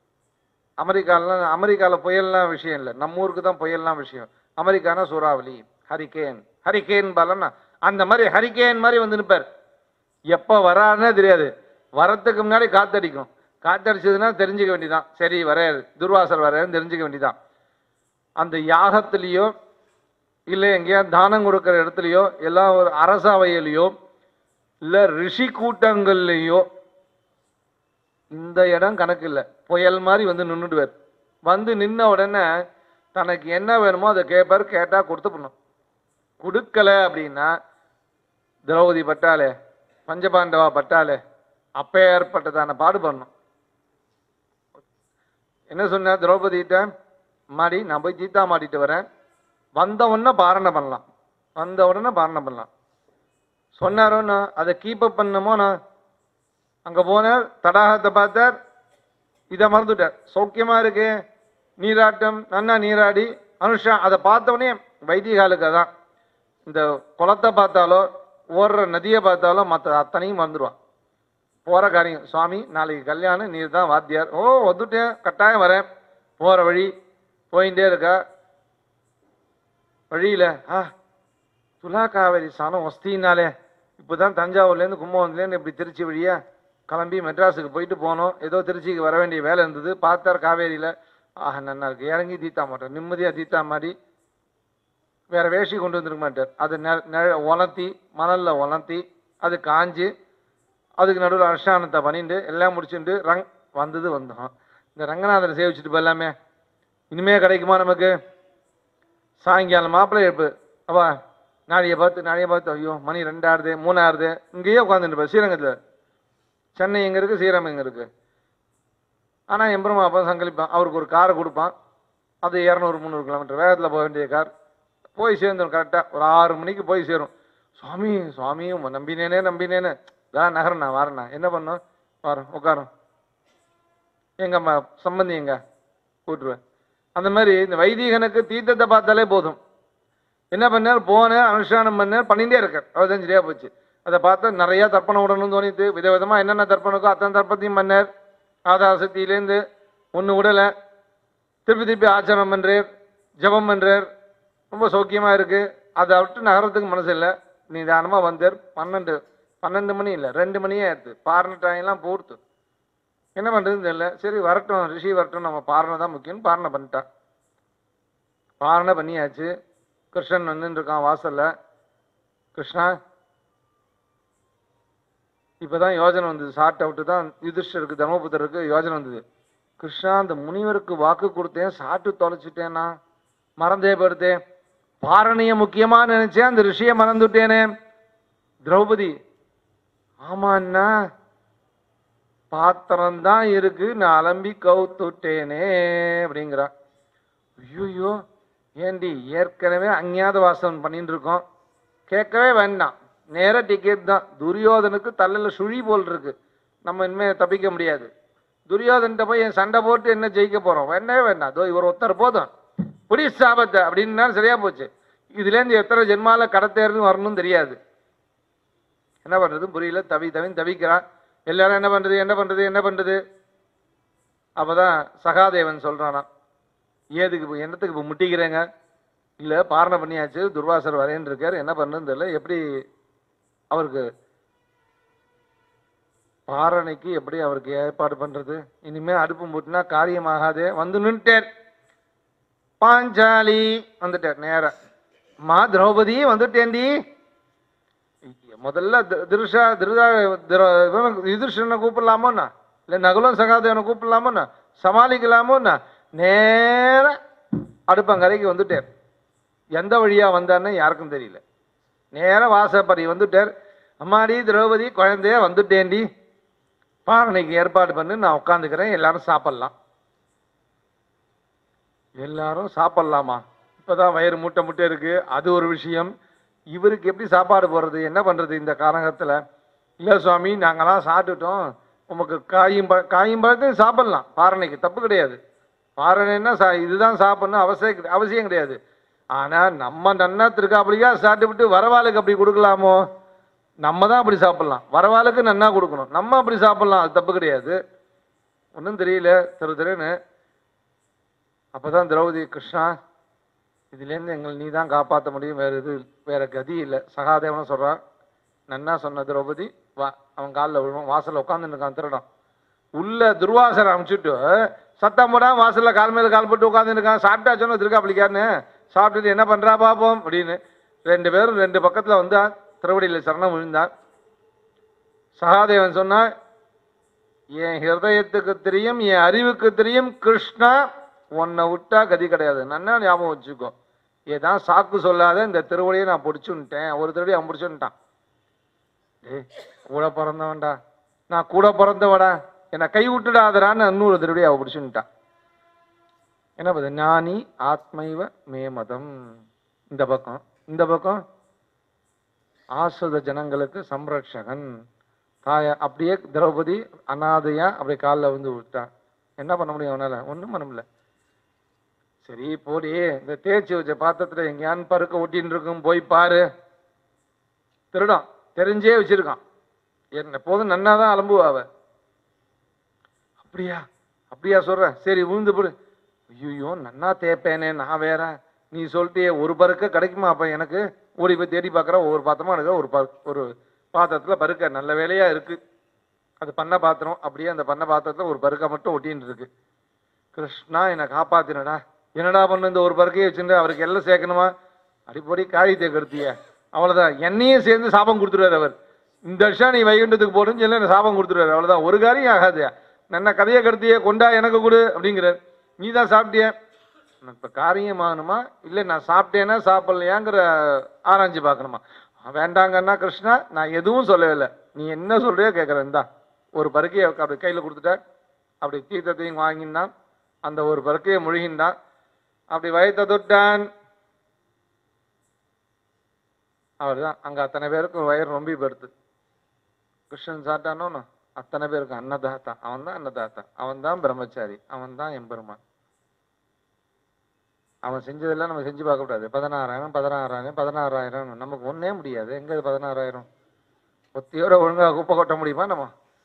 அமெரிக்காவில் புயல்லாம் விஷயம் இல்லை, நம்ம ஊருக்கு தான் புயல்லாம் விஷயம். அமெரிக்கானா சூறாவளி, ஹரிகேன் பாலன்னா அந்த மாதிரி ஹரிகேன் மாதிரி வந்து நிற்பார். எப்போ வராருன்னே தெரியாது. வரத்துக்கு முன்னாடி காத்தடிக்கும். காத்தடிச்சதுன்னா தெரிஞ்சுக்க வேண்டியதான், சரி வரையாது, துர்வாசர் வரையாதுன்னு தெரிஞ்சுக்க வேண்டியதான். அந்த யாகத்திலேயோ இல்லை எங்கேயா தானம் கொடுக்குற இடத்துலையோ, எல்லாம் ஒரு அரசவையிலையோ இல்லை ரிஷி கூட்டங்கள்லையோ இந்த இடம் கணக்கு இல்லை, புயல் மாதிரி வந்து நின்றுடுவார். வந்து நின்ன உடனே தனக்கு என்ன வேணுமோ அதை கேட்பார். கேட்டா கொடுத்து பண்ணும். கொடுக்கல அப்படின்னா திரௌபதி பட்டாலே, பஞ்சபாண்டவா பட்டாலே, அப்ப ஏற்பட்டதான பாடு பண்ணும். என்ன சொன்ன திரௌபதிட்ட, மாடி நான் போய் சீதா மாட்டிட்டு வரேன், வந்த உடனே பாரணை பண்ணலாம், வந்த உடனே பாரணை பண்ணலாம் சொன்னாரோன்னா அதை கீப் அப் பண்ணமோ. நான் அங்க போனார், தடாகத்தை பார்த்தார், இதை மறந்துட்டார். சௌக்கியமா இருக்கு, நீராட்டம், நன்னா நீராடி அனுஷா. அதை பார்த்தவொடனே வைத்திகாலுக்கு அதான், இந்த குளத்தை பார்த்தாலோ ஓடுற நதியை பார்த்தாலோ மற்ற அத்தனையும் மறந்துடுவான். போற காரியம், சுவாமி நாளைக்கு கல்யாணம், நீர் தான் வாத்தியார். ஓ வந்துட்டேன், கட்டாயம் வரேன். போற வழி போயிட்டே இருக்கா. வழியில துலா காவேரி சாணம் வஸ்தினாலே இப்போதான் தஞ்சாவூர்லேருந்து கும்பகோணத்துலேருந்து இப்படி திருச்சி வழியா கிளம்பி மெட்ராஸுக்கு போயிட்டு போனோம். ஏதோ திருச்சிக்கு வர வேண்டிய வேலை இருந்தது. பார்த்தார் காவேரியில், நல்லா இருக்கு, இறங்கி தீத்தா மாட்டார், நிம்மதியாக தீத்தா மாதிரி வேற வேஷி கொண்டு வந்துருக்க மாட்டார். அது உலர்த்தி மணலில் உலர்த்தி அது காஞ்சி அதுக்கு நடுவில் அனுஷ்டானத்தை பண்ணிட்டு எல்லாம் முடிச்சுட்டு வந்தோம். இந்த ரங்கநாதரை சேவிச்சுட்டு போயிடலாமே, இனிமே கிடைக்குமா நமக்கு? சாயங்காலம் மாப்பிள்ளை எழுப்பு, அப்பா நாளைய பார்த்து ஐயோ மணி 2 ஆகுது 3 ஆகுது, இங்கேயே உட்காந்துட்டு ஸ்ரீரங்கத்தில். சென்னை எங்கே இருக்குது, ஸ்ரீரங்கம் எங்கே இருக்குது. ஆனால் எம்பெருமா அப்போ சங்கலிப்பான், அவருக்கு ஒரு காரை கொடுப்பான். அது 200-300 கிலோமீட்டர் வேகத்தில் போக வேண்டிய கார். போய் சேர்ந்துடும் கரெக்டாக ஒரு 6 மணிக்கு போய் சேரும். சுவாமி சுவாமி நம்பினேன்னு தான் நகரம், நான் வரேண்ணா, என்ன பண்ணோம், வரோம் உட்காரோம், எங்கம்மா சம்பந்தி எங்க கூட்டுருவேன். அந்த மாதிரி இந்த வைதிகனுக்கு தீர்த்தத்தை பார்த்தாலே போதும். என்ன பண்ணார், போனேன், அனுஷ்டானம் பண்ணேன், பண்ணிகிட்டே இருக்கார். அவ்வளோதான், சரியா போச்சு. அதை பார்த்தா நிறையா தர்ப்பணம் விடணும்னு தோணித்து, விதவிதமாக என்னென்ன தர்ப்பணக்கோ அத்தனை தர்ப்பத்தையும் பண்ணார். ஆதார சக்தியிலேருந்து ஒன்று விடலை. திருப்பி ஆச்சரணம் பண்ணுறார், ஜபம் பண்ணுறார், ரொம்ப சௌக்கியமாக இருக்குது. அதை விட்டு நகரத்துக்கு மனசு இல்லை. நிதானமாக வந்தார். 12 மணி இல்லை 2 மணியே ஆயிடுது. பாரண டைம்லாம் போடுத்து, என்ன பண்ணுறதுன்னு தெரியல. சரி வரட்டும், ரிஷி வரட்டும், நம்ம பாரணை தான் முக்கியம்னு பாரணை பண்ணிட்டான். பாரணை பண்ணியாச்சு. கிருஷ்ணன் வந்துட்டு இருக்கான் வாசல்ல. கிருஷ்ணா, இப்பதான் யோஜனை வந்தது, ஷார்ட் அவுட்டு தான் யுதிஷ்டருக்கு தர்மபுத்தருக்கு யோஜனை வந்தது. கிருஷ்ணா, அந்த முனிவருக்கு வாக்கு கொடுத்தேன், சாட்டு தொலைச்சிட்டேன்னா, மறந்தே போடுத்தேன். பாரணிய முக்கியமா நினைச்சேன், அந்த ரிஷியை மறந்துட்டேனே. திரௌபதி, ஆமாண்ணா பாத்திரம்தான் இருக்கு, நான் அலம்பி கவுத்துட்டேனே அப்படிங்கிறா. ஐயோ ஏண்டி, ஏற்கனவே அஞ்ஞாத வாசம் பண்ணிட்டு இருக்கோம், கேட்கவே வேண்டாம், நேர டிக்கெட் தான். துரியோதனுக்கு தலையில சுழி போல் இருக்கு, நம்ம இனிமே தப்பிக்க முடியாது. துரியோதன்கிட்ட போய் என் சண்டை போட்டு என்ன ஜெயிக்க போறோம், வேண்டவே வேண்டாம். அதோ இவர் ஒருத்தர் போதும், புடி சாபத்தை அப்படின்னா சரியா போச்சு. இதுலேருந்து எத்தனை ஜென்மால கடத்தேர்னு வரணும்னு தெரியாது. என்ன பண்றது புரியல, தவிக்கிறான். எல்லாரும் என்ன பண்றது. அப்பதான் சகாதேவன் சொல்றானா, ஏதுக்கு என்னத்துக்கு இப்போ முட்டிக்கிறேங்க, இல்லை பாரணை பண்ணியாச்சு, துர்வாசர் வரேன்னு இருக்காரு, என்ன பண்ணுறதுன்னு தெரியல, எப்படி அவருக்கு பாரணைக்கு எப்படி அவருக்கு ஏற்பாடு பண்றது, இனிமே அடுப்பு மூட்டினா காரியமாகாதே. வந்து நின்றுட்டார். பாஞ்சாலி வந்துட்டார் நேர. மா திரௌபதி வந்துட்டேன்டி. முதல்ல யுதிஷ்டனை கூப்பிடலாமோண்ணா, இல்லை நகுலம் சகாதேவனை கூப்பிடலாமோண்ணா, சமாளிக்கலாமோண்ணா, நேர அடுப்பங்கரைக்கு வந்துட்டார். எந்த வழியா வந்தார்னு யாருக்கும் தெரியல. நேர வாசப்படி வந்துட்டார். அம்மாடி திரௌபதி குழந்தைய வந்துட்டேன்டி, பாரணைக்கு ஏற்பாடு பண்ணு, நான் உட்காந்துக்கிறேன், எல்லாரும் சாப்பிடலாம். எல்லாரும் சாப்பிடலாமா? இப்பதான் வயிறு முட்டை இருக்கு, அது ஒரு விஷயம். இவருக்கு எப்படி சாப்பாடு போடுறது, என்ன பண்றது இந்த காரகத்துல? இல்ல சுவாமி, நாங்கெல்லாம் சாப்பிட்டுட்டோம், உமக்கு காயும் பழத்தையும் சாப்பிடலாம், பாரணைக்கு தப்பு கிடையாது. பாரணைன்னா இதுதான் சாப்பிடணும் அவசியம் கிடையாது. ஆனா நம்ம நன்னா திருக்காப்படியா சாப்பிட்டு விட்டு வரவாளுக்கு அப்படி கொடுக்கலாமோ? நம்ம தான் அப்படி சாப்பிடலாம், வரவாளுக்கு நன்னா கொடுக்கணும், நம்ம அப்படி சாப்பிடலாம், அது தப்பு கிடையாது. ஒன்றும் தெரியல திருன்னு. அப்பதான் திரௌபதி, கிருஷ்ணா இதுலேருந்து எங்களை நீ தான் காப்பாற்ற முடியும், வேற கதி இல்லை. சகாதேவனும் சொல்றான். நன்னா சொன்ன திரௌபதி, வா. அவன் காலில் விழுவான். வாசல்ல உட்காந்துன்னு இருக்கான் திருடம். உள்ள துர்வாசரை அமைச்சுட்டு சத்தம் போடாம வாசல்ல கால் மேல கால் போட்டு உட்காந்துன்னு இருக்கான். சாப்பிட்டா சொன்ன திருக்காப்பிளிக்கான்னு சாப்பிட்டுட்டு என்ன பண்றா பாப்போம் அப்படின்னு 2 பேரும் 2 பக்கத்துல வந்தான். திருவடியில சரணம் விழுந்தான். சகாதேவன் சொன்னா, என் ஹிருதயத்துக்கு தெரியும், என் அறிவுக்கு தெரியும், கிருஷ்ணா உன்னை விட்டா கதி கிடையாது, நன்னா ஞாபகம் வச்சுக்கோ. ஏதான் சாக்கு சொல்லாத, இந்த திருவடியை நான் பிடிச்சுன்ட்டேன். ஒரு திருவடி அவன் பிடிச்சுட்டான். கூட பிறந்தவன்டா, நான் கூட பிறந்தவடா, என்னை கை விட்டுடாதரான்னு இன்னொரு திருவடி அவ பிடிச்சுட்டான். என்ன பது ஞானி ஆத்மைவ மேமதம். இந்த பக்கம் ஆசுத ஜனங்களுக்கு சம்ரட்சகன், தாயா அப்படியே திரௌபதி அனாதையா அப்படியே காலில் வந்து விட்டான். என்ன பண்ண முடியும் அவனால? ஒன்றும் பண்ண முடியல. சரி போடி, இந்த தேய்ச்சி வச்ச பாத்திரத்தில் எங்கேயான்னு பருக்க ஒட்டின்னு இருக்கும், போய் பாரு. திருடம் தெரிஞ்சே வச்சிருக்கான். என்ன போதும் நன்னாதான் அலம்புவாவ. அப்படியா அப்படியா சொல்றேன், சரி விழுந்து போடு. ஐயோ நன்னா தேப்பேனே நான் வேற, நீ சொல்லிட்டே ஒரு பருக்க கிடைக்குமா? அப்ப எனக்கு ஓடி போய் தேடி பார்க்குறேன். ஒவ்வொரு பாத்திரமா எடுக்க ஒரு பாத்திரத்தில் பருக்க நல்ல வேலையா இருக்கு. அது பண்ண பாத்திரம். அப்படியே அந்த பண்ண பாத்திரத்தில் ஒரு பருக்க மட்டும் ஒட்டின்னு இருக்கு. கிருஷ்ணா என்னை காப்பாத்தினடா. என்னடா பண்ணு, இந்த ஒரு பருக்கையை வச்சுட்டு அவருக்கு எல்லாம் சேர்க்கணுமா? அடிப்படி காரியத்தை கருத்திய அவ்வளவுதான். என்னையும் சேர்ந்து சாபம் கொடுத்துருவாரு அவர். இந்த வருஷம் நீ வைகுண்டத்துக்கு போடுன்னு சொல்லி என்ன சாபம் கொடுத்துருவாரு. அவ்வளவுதான், ஒரு காரியம் ஆகாது. என்ன கதையை கருத்திய கொண்டா எனக்கு கொடு அப்படிங்கிறார். நீ தான் சாப்பிட்டிய, இப்ப காரியம் ஆகணுமா இல்லை நான் சாப்பிட்டேன்னா சாப்பிடலையாங்கிற ஆராய்ச்சி பார்க்கணுமா? வேண்டாங்கன்னா கிருஷ்ணா நான் எதுவும் சொல்லவே இல்லை, நீ என்ன சொல்றியோ கேட்கறேன். தான் ஒரு பருக்கையை அப்படி கையில் கொடுத்துட்ட. அப்படி தீர்த்தத்தையும் வாங்கினான். அந்த ஒரு பருக்கையை முழுகின்றான். அப்படி வயத்தை தொட்டான். அவர் தான் அங்க அத்தனை பேருக்கும் வயிறு ரொம்ப படுத்து. கிருஷ்ணன் சாப்பிட்டானோன்னு அத்தனை பேருக்கு அன்னதாத்தா. அவன் தான் அன்னதாத்தா, அவன் தான் பிரம்மச்சாரி, அவன் தான் எம்பெருமான். அவன் செஞ்சதெல்லாம் நம்ம செஞ்சு பார்க்க கூடாது. 16,000 நமக்கு ஒன்னே முடியாது. எங்க 16,000 ஒத்தியோட ஒழுங்கா குப்பை கொட்ட முடியுமா நம்ம?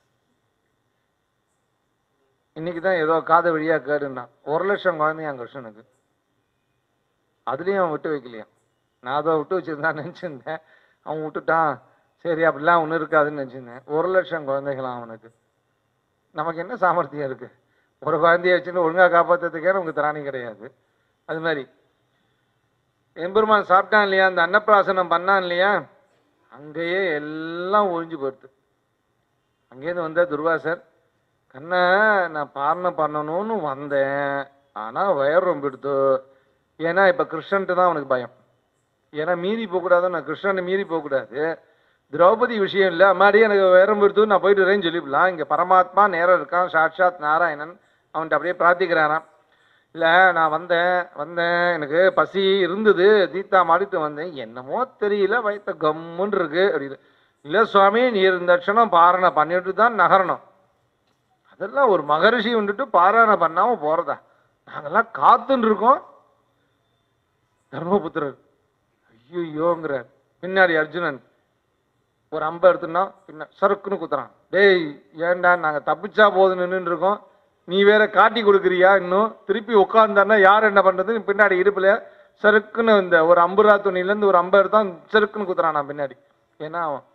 இன்னைக்குதான் ஏதோ காது வழியா கேடுன்னா 1,00,000 குழந்தையான் கிருஷ்ணனுக்கு. அதுலயும் அவன் விட்டு வைக்கலையா. நான் அதை விட்டு வச்சிருந்தான் நினைச்சிருந்தேன். அவன் விட்டுட்டான். சரி அப்படிலாம் ஒன்றும் இருக்காதுன்னு நினைச்சிருந்தேன். 1,00,000 குழந்தைகளாம் அவனுக்கு. நமக்கு என்ன சாமர்த்தியம் இருக்கு? ஒரு குழந்தைய வச்சுட்டு ஒழுங்கா காப்பாற்றுறதுக்கே நமக்கு திராணி கிடையாது. அது மாதிரி எம்பெருமான் சாப்பிட்டான் இல்லையா, அந்த அன்னப்பிராசனம் பண்ணான் இல்லையா, அங்கேயே எல்லாம் ஒழிஞ்சு போயிடுது. அங்கேருந்து வந்த துர்வாசர், கண்ணை நான் பாரணம் பண்ணணும்னு வந்தேன், ஆனா வயர் ரொம்ப எடுத்து. ஏன்னா இப்ப கிருஷ்ணன்ட்டு தான் அவனுக்கு பயம். ஏன்னா மீறி போகக்கூடாது, நான் கிருஷ்ணனை மீறி போகக்கூடாது. திரௌபதி விஷயம் இல்லை, அம்மாடியே எனக்கு வயரம் எடுத்து நான் போயிட்டு வரேன்னு சொல்லிவிடலாம். இங்க பரமாத்மா நேரம் இருக்கான், சாட்சாத் நாராயணன். அவன்கிட்ட அப்படியே பிரார்த்திக்கிறாராம். இல்லை நான் வந்தேன் எனக்கு பசி இருந்தது, தீத்தா மாடிட்டு வந்தேன், என்னமோ தெரியல வயிற்ற கம்முன்னு இருக்கு அப்படின்னு. இல்லை சுவாமி நீ இந்த க்ஷணம் பாரணை பண்ணிட்டு தான் நகரணும். அதெல்லாம் ஒரு மகரிஷி வந்துட்டு பாராயணை பண்ணாம போறதா? நாங்கெல்லாம் காத்துன்னு இருக்கோம். தர்மபுத்திரர் ஐயோங்கிறார். பின்னாடி அர்ஜுனன் ஒரு அம்பை எடுத்துனா பின்ன சறுக்குன்னு குத்துறான். டேய் ஏண்டா நாங்க தப்பிச்சா போது நின்று இருக்கோம், நீ வேற காட்டி கொடுக்குறியா? இன்னும் திருப்பி உட்கார்ந்தான்னா யார் என்ன பண்றது? பின்னாடி இடுப்புல சறுக்குன்னு இந்த ஒரு அம்புரா துணியிலேருந்து ஒரு அம்பை எடுத்தான், சறுக்குன்னு குத்துறான் நான் பின்னாடி. ஏன்னா அவன்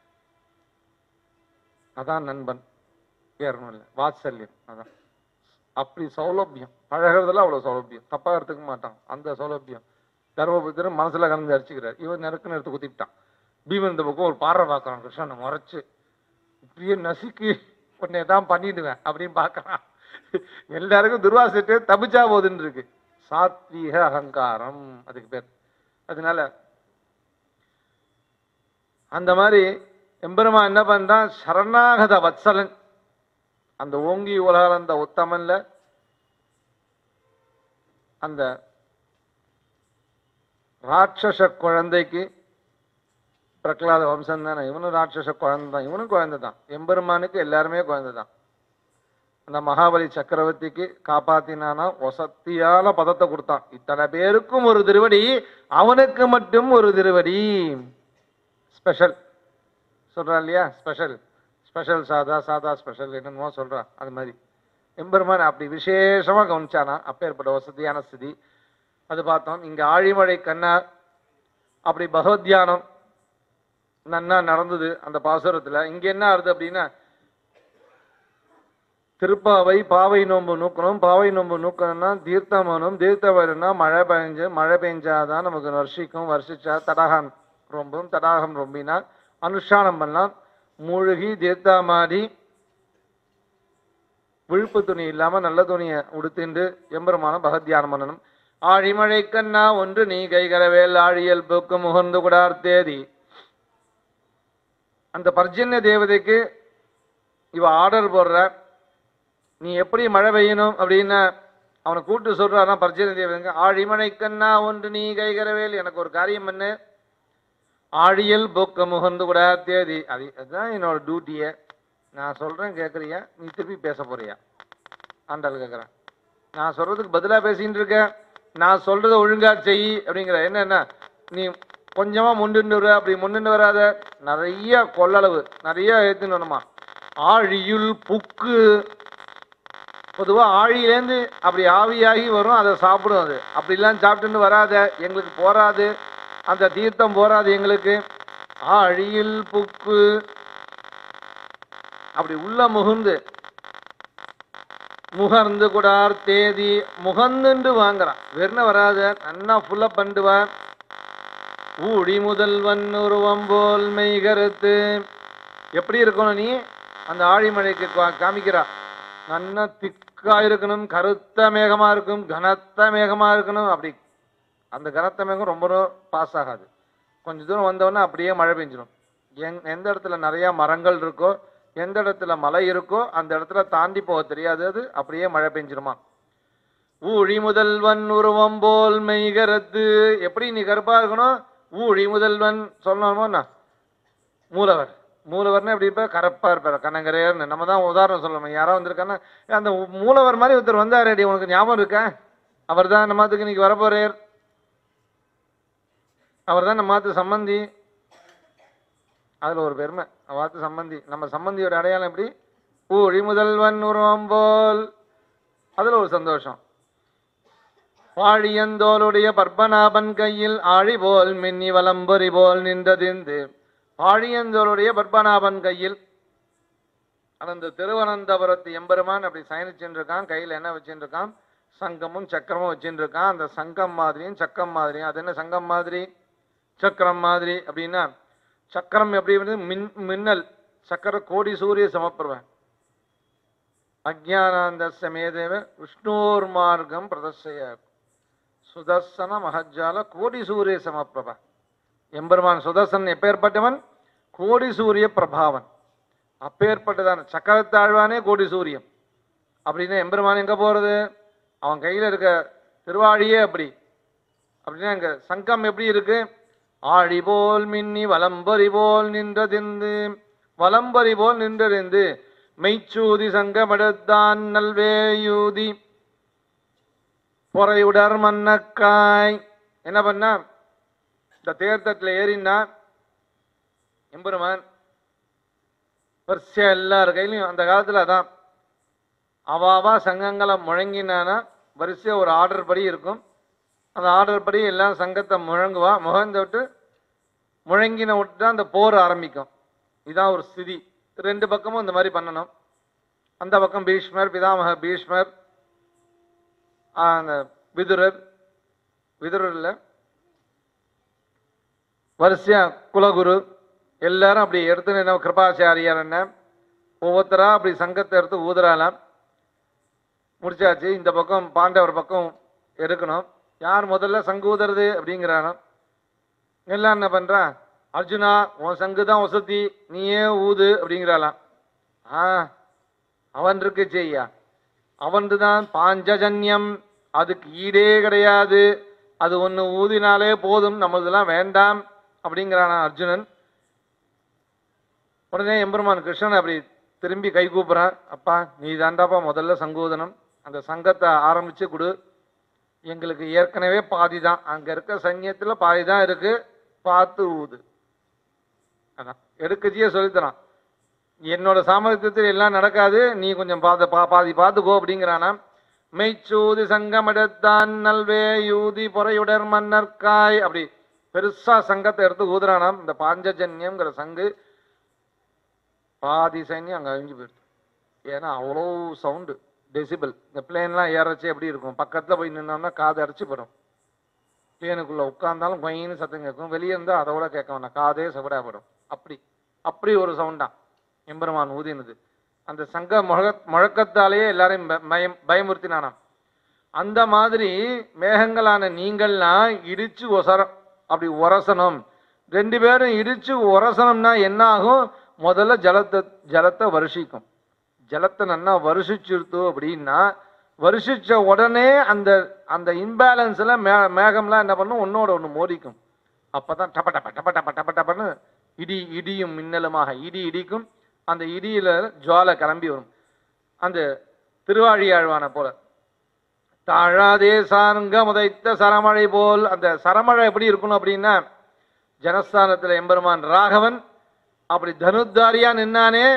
அதான் நண்பன், ஏறணும் இல்லை வாத்சல்யம். அதான் அப்படி சௌலபியம், பழகிறதுல அவ்வளவு சௌலபியம், தப்பா எடுத்துக்க மாட்டான். அந்த சௌலபியம் தர்மபுத்திரன் மனசுல கலந்து அடிச்சுக்கிறார். இவன் நெருக்குன்னு எடுத்து குத்திட்டான். பீமன் இந்த பக்கம் ஒரு பார்வை பார்க்கறான். கிருஷ்ணனை முறைச்சு இப்படியே நசுக்கி உன்னை தான் பண்ணிடுவேன் அப்படின்னு பார்க்கறான். எல்லாருக்கும் துர்வாசிட்டு தப்பிச்சா போதுன்னு இருக்கு. சாத்வீக அகங்காரம் அதுக்கு பேர். அதனால அந்த மாதிரி எம்பெருமா என்ன பண்றான், சரணாகத வத்சலன், அந்த ஓங்கி உலக அந்த உத்தமன்ல அந்த ராட்சச குழந்தைக்கு, பிரகலாத வம்சம் தானே இவனும், ராட்சச குழந்தை தான் இவனும், குழந்தை தான். எம்பெருமானுக்கு எல்லாருமே குழந்தை தான். அந்த மகாபலி சக்கரவர்த்திக்கு காப்பாத்தினானா வசத்தியான பதத்தை கொடுத்தான். இத்தனை பேருக்கும் ஒரு திருவடி, அவனுக்கு மட்டும் ஒரு திருவடி. ஸ்பெஷல் சொல்றான் இல்லையா, ஸ்பெஷல் ஸ்பெஷல் சாதா சாதா ஸ்பெஷல் என்னமோ சொல்றான். அது மாதிரி எம்பெருமான் அப்படி விசேஷமா கவனிச்சானா. அப்பேற்பட்ட வசதியான ஸ்திதி அது பார்த்தோம். இங்க ஆழிமழை கண்ணா அப்படி பகவத்யானம் நன்னா நடந்தது அந்த பாசுரத்துல. இங்க என்ன ஆகுது அப்படின்னா, திருப்பாவை பாவை நோம்பு நூக்கணும், பாவை நோம்பு நூக்கணும்னா தீர்த்தம் வேணும், தீர்த்தம் வேணும்னா மழை பெஞ்சாதான் நமக்கு வருஷிக்கும், வருஷிச்சா தடாகம் ரொம்பும், தடாகம் ரொம்பினா அனுஷ்டானம் பண்ணலாம். மூழ்கி தீர்த்தாமாடி விழுப்பு துணி இல்லாம நல்ல துணியை உடுத்திண்டு எம்பெருமான பகத்யானம் பண்ணணும். ஆழிமழை கண்ணா ஒன்று நீ கைகரவேல் ஆழியல் போக்கு முகர்ந்து குடார் தேதி. அந்த பர்ஜன்ய தேவதைக்கு இவ ஆர்டர் போடுற, நீ எப்படி மழை பெய்யணும் அப்படின்னு அவனை கூப்பிட்டு சொல்றான். பர்ஜன்ய தேவதைங்க, ஆழிமழை கண்ணா ஒன்று நீ கைகரவேல், எனக்கு ஒரு காரியம் பண்ணு, ஆழியல் போக்க முகந்து கூட தேதி. அதுதான் என்னோட டியூட்டியை. நான் சொல்றேன் கேட்குறியா, நீ திருப்பி பேச போறியா? ஆண்டாள் கேட்குறேன். நான் சொல்றதுக்கு பதிலாக பேசிட்டு இருக்கேன், நான் சொல்றதை ஒழுங்கா செய் அப்படிங்கிற. என்ன நீ கொஞ்சமா முன்னின்று வர, அப்படி முன்னின்று வராத, நிறைய கொள்ளளவு நிறைய ஏற்றுன்னு வேணுமா. ஆழியுள் புக்கு, பொதுவாக ஆழியிலேருந்து அப்படி ஆவியாகி வரும், அதை சாப்பிடும். அது அப்படிலாம் சாப்பிட்டுன்னு வராத, எங்களுக்கு போராது, அந்த தீர்த்தம் போராது எங்களுக்கு. ஆழியில் புக்கு அப்படி உள்ள முகுந்து முகர்ந்து கூடார் தேதி, முகந்துண்டு வாங்குறான். வெறுன வராத, நன்னா ஃபுல்லா பண்ணுவான். ஊழி முதல்வன் உருவம் போல் மெய் கருத்து. எப்படி இருக்கணும் நீ அந்த ஆழிமழைக்கு காமிக்கிறா. நன்னா திக்கா இருக்கணும், கருத்த மேகமா இருக்கும், கனத்த மேகமா இருக்கணும். அப்படி அந்த கனத்த மேகம் ரொம்ப பாஸ் ஆகாது. கொஞ்சம் தூரம் வந்தவொடனே அப்படியே மழை பெஞ்சிடும். எந்த இடத்துல நிறைய மரங்கள் இருக்கோ, எந்த இடத்துல மலை இருக்கோ, அந்த இடத்துல தாண்டி போக தெரியாது, அது அப்படியே மழை பெஞ்சிருமா. ஊழி முதல்வன் உருவம் போல் மெய் கருத்து. எப்படி நீ கருப்பா இருக்கணும்? ஊழி முதல்வன் சொல்லணுமோண்ணா, மூலவர். மூலவர்னா எப்படி இருப்பார்? கருப்பா இருப்பார், கண்ணங்கரையர்னு. நம்ம தான் உதாரணம் சொல்லணும். யாரோ வந்திருக்காங்கன்னா, அந்த மூலவர் மாதிரி ஒருத்தர் வந்தாரடி, உனக்கு ஞாபகம் இருக்கா? அவர் தான் நம்மத்துக்கு இன்னைக்கு வரப்போறார். அவர் தான் நம்ம மாத்து சம்பந்தி. அதுல ஒரு பெருமை, வாத்து சம்பந்தி. நம்ம சம்பந்தியோட அடையாளம் எப்படி? ஊழி முதல்வன் உருவம் போல். அதுல ஒரு சந்தோஷம். பாழியந்தோளுடைய பற்பநாபன் கையில் ஆழி போல் மின்னி வலம்பொறி போல் நின்றதிந்து. பாழியந்தோளுடைய பற்பநாபன் கையில், அந்த திருவனந்தபுரத்து எம்பெருமான் அப்படி சயனிச்சுட்டு இருக்கான். கையில் என்ன வச்சுட்டு இருக்கான்? சங்கமும் சக்கரமும் வச்சுட்டு இருக்கான். அந்த சங்கம் மாதிரியும் சக்கம் மாதிரியும். அது என்ன சங்கம் மாதிரி சக்கரம் மாதிரி அப்படின்னா, சக்கரம் எப்படி வந்து மின்னல். சக்கர கோடி சூரிய சமப்பிரவன். அஜ்ஞானாந்த சமேதேவ விஷ்ணோர் மார்க்கம் பிரதர்சய சுதர்சன மகஜால கோடி சூரிய சமப்பிரப. எம்பெருமான் சுதர்சன் எப்பேற்பட்டவன்? கோடி சூரிய பிரபாவன். அப்பேற்பட்டதான சக்கரத்தாழ்வானே கோடி சூரியம். அப்படின்னா எம்பெருமான் எங்க போறது? அவன் கையில இருக்க திருவாழியே அப்படி. அப்படின்னா எங்க சங்கம் எப்படி இருக்கு? ஆழி போல் மின்னி வலம்பரி போல் நின்றதிந்து. வலம்பரி போல் நின்றதிந்து மெய்ச்சூதி சங்கமெடுத்தான் நல்வேயூதி பொறையுடர் மன்னக்காய். என்ன பண்ணா? இந்த தேர்தட்டில் ஏறினா எம்பெருமான் வரிசையா எல்லார் கையிலையும், அந்த காலத்துல அதான் அவாவா சங்கங்களை முழங்கினானா வரிசையா ஒரு ஆர்டர் படி இருக்கும். அந்த ஆர்டர் படி எல்லாம் சங்கத்தை முழங்குவா. முகந்து விட்டு முழங்கின விட்டு தான் அந்த போர் ஆரம்பிக்கும். இதான் ஒரு ஸ்திதி. ரெண்டு பக்கமும் இந்த மாதிரி பண்ணணும். அந்த பக்கம் பீஷ்மர், பிதாமக பீஷ்மர், அந்த விதுரர், விதுரர்ல வரிசையா குலகுரு எல்லாரும் அப்படி எடுத்து என்ன கிருபாச்சாரியார் என்ன ஒவ்வொருத்தரா அப்படி சங்கத்தை எடுத்து ஊதுறாலாம். முடிச்சாச்சு. இந்த பக்கம் பாண்டவர் பக்கம் எடுக்கணும். யார் முதல்ல சங்கு ஊதுறது அப்படிங்கிறானோ எல்லாம் என்ன பண்றான்? அர்ஜுனா, உன் சங்கு தான் வசதி, நீயே ஊது அப்படிங்கிறாளாம். அவன் இருக்கு செய்யா, அவன்து தான் பாஞ்சஜன்யம், அதுக்கு ஈடே கிடையாது, அது ஒன்று ஊதினாலே போதும், நம்மளதெல்லாம் வேண்டாம் அப்படிங்கிறானா அர்ஜுனன். உடனே எம்பெருமான் கிருஷ்ணன் அப்படி திரும்பி கை கூப்புறான். அப்பா, நீ தாண்டாப்பா முதல்ல சங்கூதனம், அந்த சங்கத்தை ஆரம்பிச்சு கொடு. எங்களுக்கு ஏற்கனவே பாதி தான், அங்க இருக்க சைன்யத்துல பாதி தான் இருக்கு, பார்த்து ஊது. அதான் எடுக்கச்சியே சொல்லித்தரான். என்னோட சாமர்த்தியத்தில் எல்லாம் நடக்காது, நீ கொஞ்சம் பாதி பார்த்துக்கோ அப்படிங்கிறானா. மெய்ச்சூதி சங்கம் எடுத்தான் நல்வே யூதி பொறையுடர் மன்னர்காய். அப்படி பெருசா சங்கத்தை எடுத்து ஊதுறானாம். இந்த பாஞ்சஜன்யம்ங்கிற சங்கு பாதி சைன்யம் அங்க அழிஞ்சு போயிடுது. ஏன்னா அவ்வளோ சவுண்டு, டெசிபிள். இந்த பிளேன்லாம் ஏறச்சு எப்படி இருக்கும்? பக்கத்துல போய் நின்னோம்னா காது அடைச்சு போயிடும். பிளேனுக்குள்ள உட்கார்ந்தாலும் கொயின்னு சத்தம் கேட்கும், வெளியே இருந்தால் அதை விட கேட்க வேண்டாம், காதே செவடாப்படும். அப்படி ஒரு சவுண்டான் எம்பெருமான் ஊதினது. அந்த சங்க முழக்கத்தாலேயே எல்லாரையும் பயமுறுத்தினானாம். அந்த மாதிரி மேகங்களான நீங்கள்லாம் இடிச்சு அப்படி உரசனம். ரெண்டு பேரும் இடிச்சு உரசனம்னா என்ன ஆகும்? முதல்ல ஜலத்தை வருஷிக்கும். ஜலத்தை நல்லா வருஷிச்சுருத்தோ அப்படின்னா, வருஷிச்ச உடனே அந்த அந்த இம்பேலன்ஸ்ல மேகம்லாம் என்ன பண்ணும்? ஒன்னோட ஒன்று மோதிக்கும். அப்பதான் டப்ப டப்ப டப்ப டப்ப டப்ப டப்பன்னு இடியும் மின்னலுமாக இடிக்கும். அந்த இடியில ஜுவாலை கிளம்பி வரும். அந்த திருவாழியாழ்வான போல தாழாதே சாங்க முதைத்த சரமழை போல். அந்த சரமழை எப்படி இருக்கணும் அப்படின்னா, ஜனஸ்தானத்துல எம்பெருமான் ராகவன் அப்படி தனுத்தாரியா நின்னானே,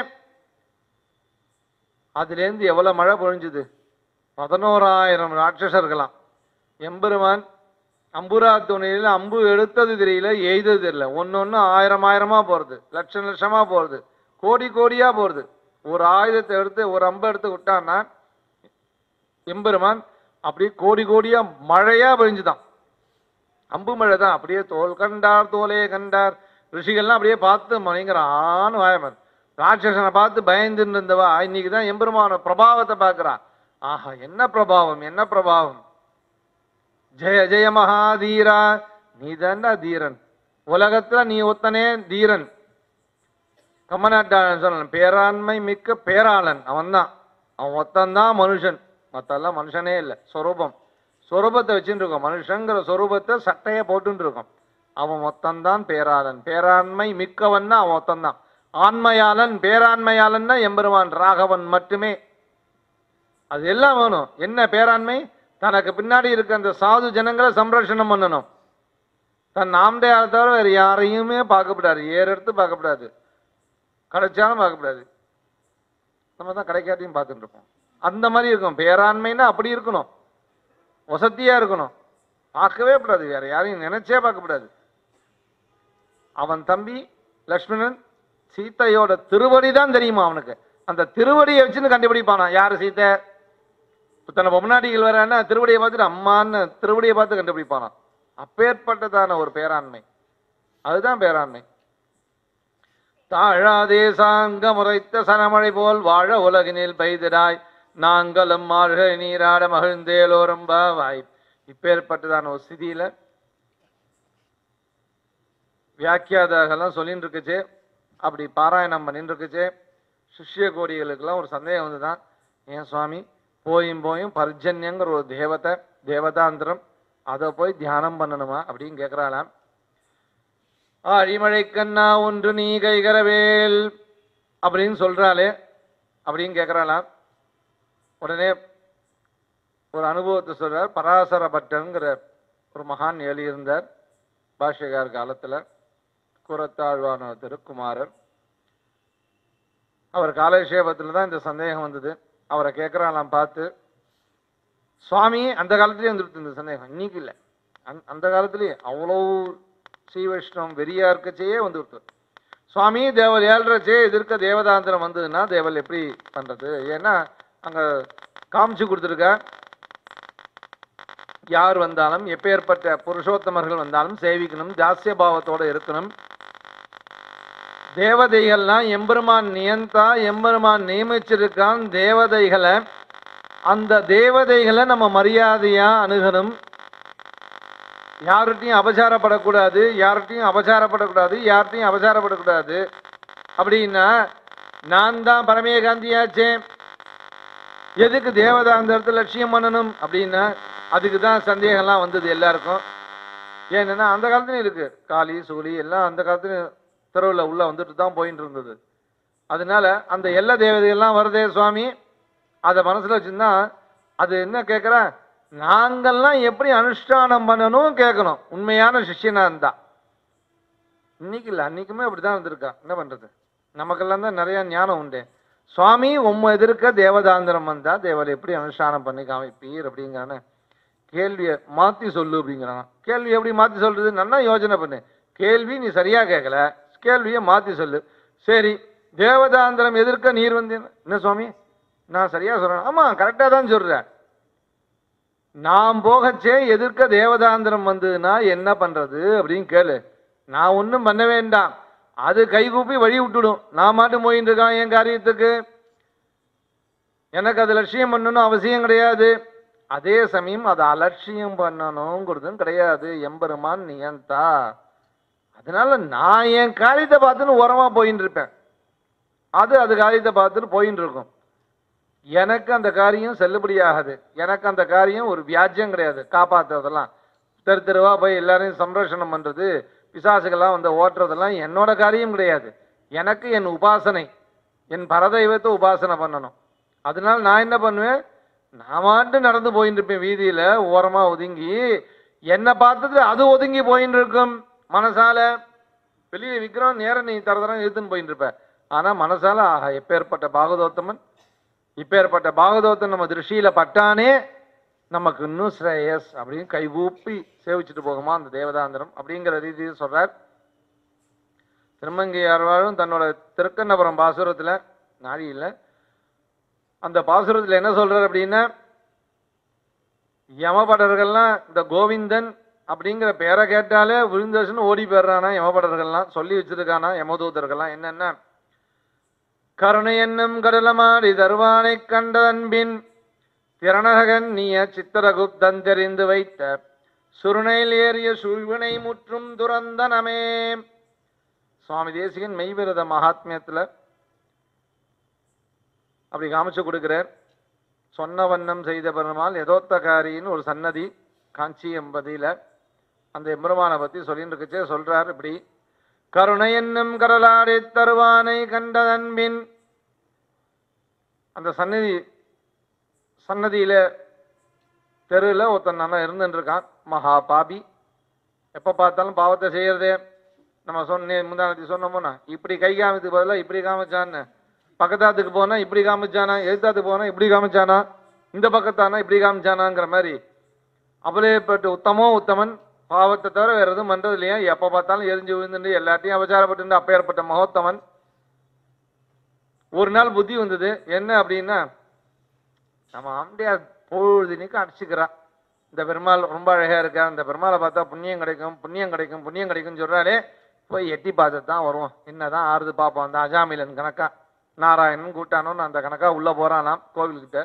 அதுலேருந்து எவ்வளவு மழை பொழிஞ்சுது. 11,000 ராட்சசர்களாம். எம்பெருமான் அம்புரா துணையில அம்பு எடுத்தது தெரியல, எய்தது தெரியல. ஒன்னு 1000 போறது, லட்சமா போறது, கோடியா போறது. ஒரு ஆயுதத்தை எடுத்து ஒரு அம்பு எடுத்து விட்டான்னா எம்பெருமான் அப்படியே கோடியா மழையா பொழிஞ்சுதான். அம்பு மழை தான். அப்படியே தோல் கண்டார் தோலே கண்டார். ரிஷிகள்லாம் அப்படியே பார்த்து பயங்கரான வாயமன். ராட்சசனை பார்த்து பயந்துன்னு இருந்தவா இன்னைக்கு தான் எம்பெருமான பிரபாவத்தை பார்க்கிறான். ஆஹா, என்ன பிரபாவம், என்ன பிரபாவம். ஜெய ஜெய மகாதீரா, நீ தாண்டா தீரன். உலகத்துல நீ ஒத்தனே தீரன். கம்மநாட்டாளன் சொன்ன பேராண்மை மிக்க பேராளன் அவன் தான். அவன் ஒத்தன்தான் மனுஷன், மத்தெல்லாம் மனுஷனே இல்லை. சொரூபத்தை வச்சுட்டு இருக்கோம். மனுஷங்கிற சொரூபத்தை சட்டையை போட்டு இருக்கோம். அவன் ஒத்தன்தான் பேராளன். பேராண்மை மிக்கவன்னா அவன் ஒத்தன்தான். ஆண்மையாளன் பேராண்மையாளன்னா எம்பெருமான் ராகவன் மட்டுமே. அது எல்லாம் வேணும். என்ன பேராண்மை? தனக்கு பின்னாடி இருக்க அந்த சாது ஜனங்களை சம்ரட்சணம் பண்ணணும். தன் நாமதே தவிர வேறு யாரையுமே பார்க்கப்படாது. எடுத்து பார்க்கப்படாது, கிடைச்சாலும் பார்க்கப்படாது. நம்ம தான் கிடைக்காதையும் பார்த்துட்டு இருப்போம். அந்த மாதிரி இருக்கும் பேராண்மைன்னா. அப்படி இருக்கணும், வசதியா இருக்கணும். பார்க்கவே கூடாது, வேற யாரையும் நினைச்சே பார்க்கப்படாது. அவன் தம்பி லக்ஷ்மணன் சீத்தையோட திருவடி தான் தெரியுமா அவனுக்கு. அந்த திருவடியை வச்சுன்னு கண்டுபிடிப்பானா யாரு சீத்தை. தன்னை பொம்னாடிகள் வரான்னா திருவடியை பார்த்துட்டு அம்மான்னு திருவடியை பார்த்து கண்டுபிடிப்பானா. அப்பேற்பட்டதான ஒரு பேராண்மை, அதுதான் பேராண்மை. தாழாதே சாங்க முறைத்த சனமழை போல் வாழ உலகினில் பெய்திடாய் நாங்களும் மாழ்கை நீராட மகிழ்ந்தேலோரம்பாவாய். இப்பேற்பட்டதான ஒரு ஸ்திதியில வியாக்கியாதாக்கெல்லாம் சொல்லிட்டு இருக்குச்சு. அப்படி பாராயணம் பண்ணிட்டு இருக்குச்சு. சிஷ்ய கோடிகளுக்கெல்லாம் ஒரு சந்தேகம் வந்துதான். ஏன் சுவாமி, போயும் பர்ஜன்யங்கிற ஒரு தேவதாந்திரம், அதை போய் தியானம் பண்ணணுமா அப்படின்னு கேட்கிறாளாம். அழிமழை கண்ணா ஒன்று நீ கைகரவேல் அப்படின்னு சொல்றாளே அப்படின்னு கேட்கிறாளாம். உடனே ஒரு அனுபவத்தை சொல்றார். பராசர பட்டங்கிற ஒரு மகான் எழுதியிருந்தார் பாஷ்யகார் காலத்துல. கூரத்தாழ்வான திருக்குமாரர். அவர் காலக்ஷேபத்துல தான் இந்த சந்தேகம் வந்தது. அவரை கேட்கிறாளாம் பார்த்து. சுவாமி அந்த காலத்திலேயே வந்துட்டு இந்த சந்தேகம், இன்னைக்கு இல்லை, அந்த காலத்திலேயே அவ்வளோ ஸ்ரீ வைஷ்ணவம் வெறியா இருக்கச்சே வந்துவிட்டு. சுவாமி தேவல் ஏழ்றச்சே எதிர்க்க தேவதாந்திரம் வந்ததுன்னா தேவல் எப்படி பண்றது? ஏன்னா அங்க காமிச்சு கொடுத்துருக்க, யார் வந்தாலும் எப்பேற்பட்ட புருஷோத்தமர்கள் வந்தாலும் சேவிக்கணும், தாசிய பாவத்தோட இருக்கணும். தேவதைகள்லாம் எம்பெருமான் நியந்தா, எம்பெருமான் நியமிச்சிருக்கான் தேவதைகளை. அந்த தேவதைகளை நம்ம மரியாதையா அணுகணும். யார்கிட்டையும் அபசாரப்படக்கூடாது, யார்கிட்டையும் அபசாரப்படக்கூடாது. அப்படின்னா நான் தான் பரமேகாந்தியாச்சே, எதுக்கு தேவதாந்திரத்தை லட்சியம் பண்ணணும் அப்படின்னா அதுக்கு தான் சந்தேகம்லாம் வந்தது எல்லாருக்கும். ஏன்னா அந்த காலத்துலையும் இருக்கு, காளி சூலி எல்லாம் அந்த காலத்துலையும் தெருவில் உள்ள வந்துட்டு தான் போயிட்டு இருந்தது. அதனால அந்த எல்லா தேவதைகள்லாம் வருதே சுவாமி, அதை மனசுல வச்சுருந்தா அது என்ன கேட்குற, நாங்கள்லாம் எப்படி அனுஷ்டானம் பண்ணணும் கேட்கணும். உண்மையான சிஷ்யனா இருந்தா. இன்னைக்கு இல்லை, அன்னைக்குமே அப்படிதான் இருந்திருக்கா. என்ன பண்றது, நமக்கெல்லாம் தான் நிறைய ஞானம் உண்டு. சுவாமி உம்ம எதிர்க்க தேவதாந்திரம் வந்தா தேவதை எப்படி அனுஷ்டானம் பண்ணி காமிப்பீர் அப்படிங்கிறான. கேள்வியை மாத்தி சொல்லு அப்படிங்கிறான். கேள்வி எப்படி மாத்தி சொல்றது? நல்லா யோசனை பண்ணு. கேள்வி நீ சரியா கேட்கல, கேள்வியை மாத்தி சொல்லு. சரி, தேவதாந்திரம் எதிர்க்க நீர் வந்தேன். என்ன சுவாமி நான் சரியா சொல்றேன்? ஆமா கரெக்டா தான் சொல்றேன். நான் போகச்சே எதிர்க்க தேவதாந்திரம் வந்ததுன்னா என்ன பண்றது அப்படின்னு கேளு. நான் ஒன்றும் பண்ண வேண்டாம், அது கைகூப்பி வழி விட்டுடும். நான் மாட்டு போயிட்டு இருக்கான் என் காரியத்துக்கு, எனக்கு அது லட்சியம் பண்ணணும் அவசியம் கிடையாது. அதே சமயம் அதை அலட்சியம் பண்ணணுங்கிறதும் கிடையாது. எம்பெருமான் நியந்தா. அதனால நான் என் காரியத்தை பார்த்துன்னு உரமா போயின்னு இருப்பேன், அது காரியத்தை பார்த்துட்டு போயின்னு இருக்கும். எனக்கு அந்த காரியம் செல்லுபடியாகாது. எனக்கு அந்த காரியம் ஒரு வியாஜ்யம் கிடையாது. காப்பாற்றுறதெல்லாம் தெருவா போய் எல்லாரையும் சம்ரட்சணம் பண்றது, பிசாசுகள்லாம் வந்து ஓட்டுறதெல்லாம் என்னோட காரியம் கிடையாது. எனக்கு என் உபாசனை, என் பரதெய்வத்தை உபாசனை பண்ணணும். அதனால நான் என்ன பண்ணுவேன், நான் நடந்து போயிட்டு இருப்பேன் வீதியில ஓரமா ஒதுங்கி. என்னை பார்த்தது அது ஒதுங்கி போயின்னு இருக்கும் மனசால. வெளியே விக்கிரம் நேரம் நீ தரதரம் இழுத்துன்னு போயிட்டு இருப்ப. ஆனா மனசால ஆஹா எப்பேற்பட்ட பாகவதோத்தமன், இப்பேற்பட்ட பாகவதோத்தன் நம்ம திருஷ்டியில பட்டானே நமக்கு இன்னும் ஸ்ரேயஸ் அப்படின்னு கைகூப்பி சேவிச்சுட்டு போகுமா அந்த தேவதாந்திரம் அப்படிங்கிற ரீதியில் சொல்றார். திருமங்கையாழ்வாரும் தன்னோட திருக்கண்ணபுரம் பாசுரத்துல நாழியில அந்த பாசுரத்துல என்ன சொல்றார் அப்படின்னா, யமபடர்கள்லாம் இந்த கோவிந்தன் அப்படிங்கிற பேரை கேட்டாலே விழுந்தர்ஷன் ஓடி போயிடுறானா. யமபடர்கள்லாம் சொல்லி வச்சிருக்கானா யமதூதர்கள்லாம் என்னென்ன, கருணை என்னும் கடலமாடி தருவானை கண்ட அன்பின் திரணகன் நீய சித்திரகுப்தன் தெரிந்து வைத்த சுருணையில் ஏறிய சுழ்வினை முற்றும் துறந்தனமே. சுவாமி தேசிகன் மெய்விரத மகாத்மியத்துல அப்படி காமிச்சு கொடுக்கிறார். சொன்ன வண்ணம் செய்த பெருமாள் யதோத்தகாரின்னு ஒரு சன்னதி காஞ்சி எம்பதியில அந்த எம்பெருமானை பத்தி சொல்லிட்டு இருக்குச்சே சொல்றார் இப்படி, கருணை என்னும் கடலாடி தருவானை கண்ட அன்பின். அந்த சன்னதியில தெருவில் ஒருத்தன் நல்லா இருந்துட்டு இருக்கான், மகா பாபி. எப்ப பார்த்தாலும் பாவத்தை செய்யறதே. நம்ம முந்தானத்தி சொன்னோம்னா இப்படி கை காமித்துக்கு பதிலாக இப்படி காமிச்சான்னு, பக்கத்தாத்துக்கு போனா இப்படி காமிச்சானா, எழுத்தாத்துக்கு போனா இப்படி காமிச்சானா, இந்த பக்கத்தானா இப்படி காமிச்சானாங்கிற மாதிரி அப்படியேப்பட்டு உத்தமன் பாவத்தை தவிர வேற எதுவும் பண்றது இல்லையா. எப்ப பார்த்தாலும் எரிஞ்சு விழுந்துட்டு எல்லாத்தையும் அபச்சாரப்பட்டு அப்பேற்பட்ட மகோத்தமன். ஒரு நாள் புத்தி வந்தது என்ன அப்படின்னா, நம்ம ஆம்பியார் பொழுதுனிக்கு அடிச்சுக்கிறான். இந்த பெருமாள் ரொம்ப அழகா இருக்கா, இந்த பெருமாளை பார்த்தா புண்ணியம் கிடைக்கும் புண்ணியம் கிடைக்கும் புண்ணியம் கிடைக்கும்னு சொல்றாலே, போய் எட்டி பார்த்துட்டு தான் வருவோம், என்னதான் ஆறுது பார்ப்போம். அந்த அஜாமிலன் கணக்கா நாராயணன் கூட்டானோன்னு அந்த கணக்கா உள்ள போறானாம் கோவில்கிட்ட.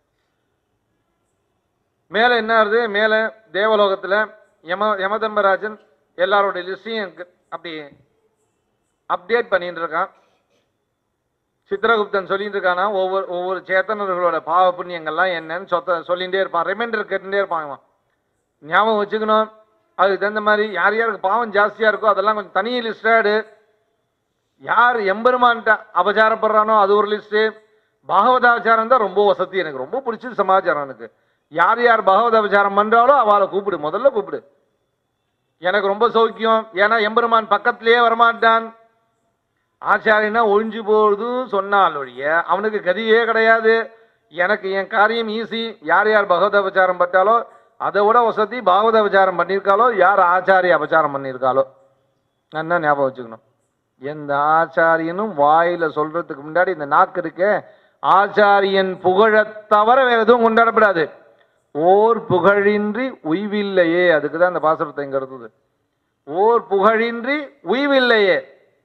மேல என்ன ஆகுது, மேல தேவலோகத்துல யமதர்மராஜன் எல்லாரோட லிஸ்டையும் அப்படி அப்டேட் பண்ணிட்டு இருக்கான். சித்திரகுப்தன் சொல்லிட்டு இருக்கானா ஒவ்வொரு சேத்தனர்களோட பாவ புண்ணியங்கள்லாம் என்னன்னு சொல்லிகிட்டே இருப்பான், ரிமைண்டர் கேட்டுட்டே இருப்பான். ஞாபகம் வச்சுக்கணும். அதுக்கு தகுந்த மாதிரி யார் யாருக்கு பாவம் ஜாஸ்தியா இருக்கோ அதெல்லாம் கொஞ்சம் தனி லிஸ்டாடு. யார் எம்பெருமான்ட்ட அபச்சாரப்படுறானோ அது ஒரு லிஸ்ட்டு. பாகவதாச்சாரம் தான் ரொம்ப வசதி, எனக்கு ரொம்ப பிடிச்சது சமாச்சாரம். எனக்கு யார் யார் பகவத அபச்சாரம் பண்றாலோ அவளை கூப்பிடு, முதல்ல கூப்பிடு. எனக்கு ரொம்ப சௌக்கியம். ஏன்னா எம்பெருமான் பக்கத்திலேயே வரமாட்டான். ஆச்சாரியனா ஒழிஞ்சு போகுது சொன்னால் ஒழிய அவனுக்கு கதியே கிடையாது. எனக்கு என் காரியம் ஈஸி. யார் யார் பகவத அபச்சாரம் பட்டாலோ அதை விட வசதி பாகவத அபச்சாரம் பண்ணியிருக்காளோ, யார் ஆச்சாரிய அபச்சாரம் பண்ணியிருக்காளோ. என்ன ஞாபகம் வச்சுக்கணும், எந்த ஆச்சாரியனும் வாயில சொல்றதுக்கு முன்னாடி இந்த நாக்கு இருக்கே, ஆச்சாரியன் புகழ தவிர வேற எதுவும் கொண்டாடப்படாது. ஓர் புகழின்றி உய்வில்லையே, அதுக்குதான் அந்த பாசுரத்தை இங்க எடுத்தது. ஓர் புகழின்றி உய்வில்லையே.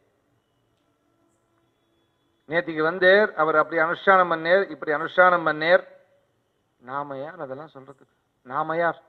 நேத்திக்கு வந்தேர், அவர் அப்படி அனுஷ்டானம் பண்ணேர், இப்படி அனுஷ்டானம் பண்ணேர். நாம யார் அதெல்லாம் சொல்றதுக்கு? நாம யார்?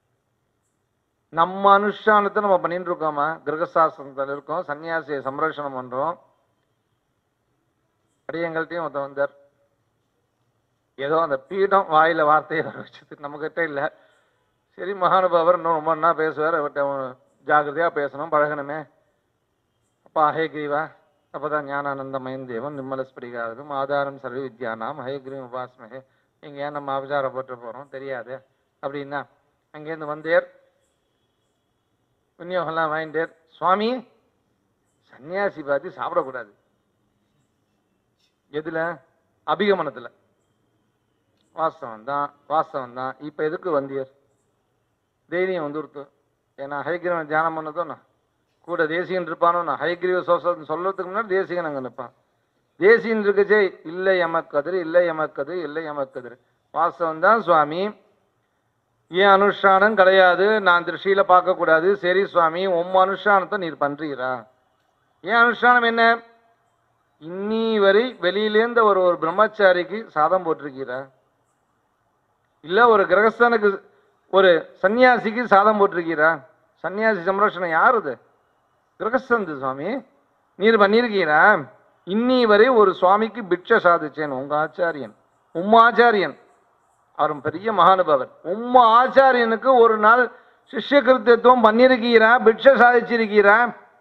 நம்ம அனுஷ்டானத்தை நம்ம பண்ணிட்டு இருக்கோமா? கிரகசாஸ்திரத்தில் இருக்கோம், சன்னியாசியை சம்ரட்சணம் பண்றோம். அடியங்கள்ட்டையும் ஒருத்தன் வந்தார், ஏதோ அந்த பீடம் வாயில வார்த்தையை வர வச்சது நம்ம கிட்ட இல்லை. சரி மகானுபாவர் இன்னும் ரொம்ப என்ன பேசுவார், அவர்கிட்ட ஜாகிரதையா பேசணும் பழகணுமே. அப்பா ஹயக்ரீவா அப்பதான் ஞானானந்தமயம் தேவன் நிம்மலஸ்படிகாரரும் ஆதாரம் சர்வ வித்யானாம் ஹயக்ரீவ் உபாஸ்மகே. இங்க ஏன் நம்ம அபச்சாரப்பட்டு போறோம் தெரியாது அப்படின்னா அங்கேருந்து வந்தேர், விநியோகம்லாம் வாங்கிட்டேர். சுவாமி சன்னியாசி பார்த்து சாப்பிடக்கூடாது. எதுல? அபிகமனத்துல. வாஸ்தவம் தான். இப்ப எதுக்கு வந்தியர்? தைரியம் வந்துடுத்து. ஏன்னா ஹயக்ரீவன் தியானம் பண்ணதோண்ணா கூட தேசிகன் இருப்பானோண்ணா. ஹயக்ரீவ சொல்றதுக்கு முன்னாடி தேசிகன் அங்க நிற்பான். தேசியன் இருக்குச்சே இல்லை எமக்கதிர் இல்லை எமக்கதிர் இல்லை எமக்கதிர். வாஸ்தவம் தான் சுவாமி, ஏன் அனுஷ்டானம் கிடையாது, நான் திருஷ்டியில பார்க்க கூடாது. சரி சுவாமி, உம் அனுஷ்டானத்தை நீர் பண்றீரா? ஏன் அனுஷ்டானம் என்ன? இன்னி வரை வெளியிலேருந்து ஒரு பிரம்மச்சாரிக்கு சாதம் போட்டிருக்கீரா? இல்ல ஒரு கிரகஸ்தனுக்கு ஒரு சன்னியாசிக்கு சாதம் போட்டிருக்கீரா? சன்னியாசி சம்ரட்சணம் யாருது? கிரகஸ்தந்து சுவாமி. நீர் பண்ணிருக்கீரா? இன்னி வரை ஒரு சுவாமிக்கு பிட்சை சாதிச்சேன். உங்க ஆச்சாரியன், உம்ம ஆச்சாரியன், அவரும் பெரிய மகானுபவர். உம்ம ஆச்சாரியனுக்கு ஒரு நாள் சிஷ்ய கிருத்தியத்துவம் பண்ணிருக்கீரா, பிட்சை சாதிச்சிருக்கீரா,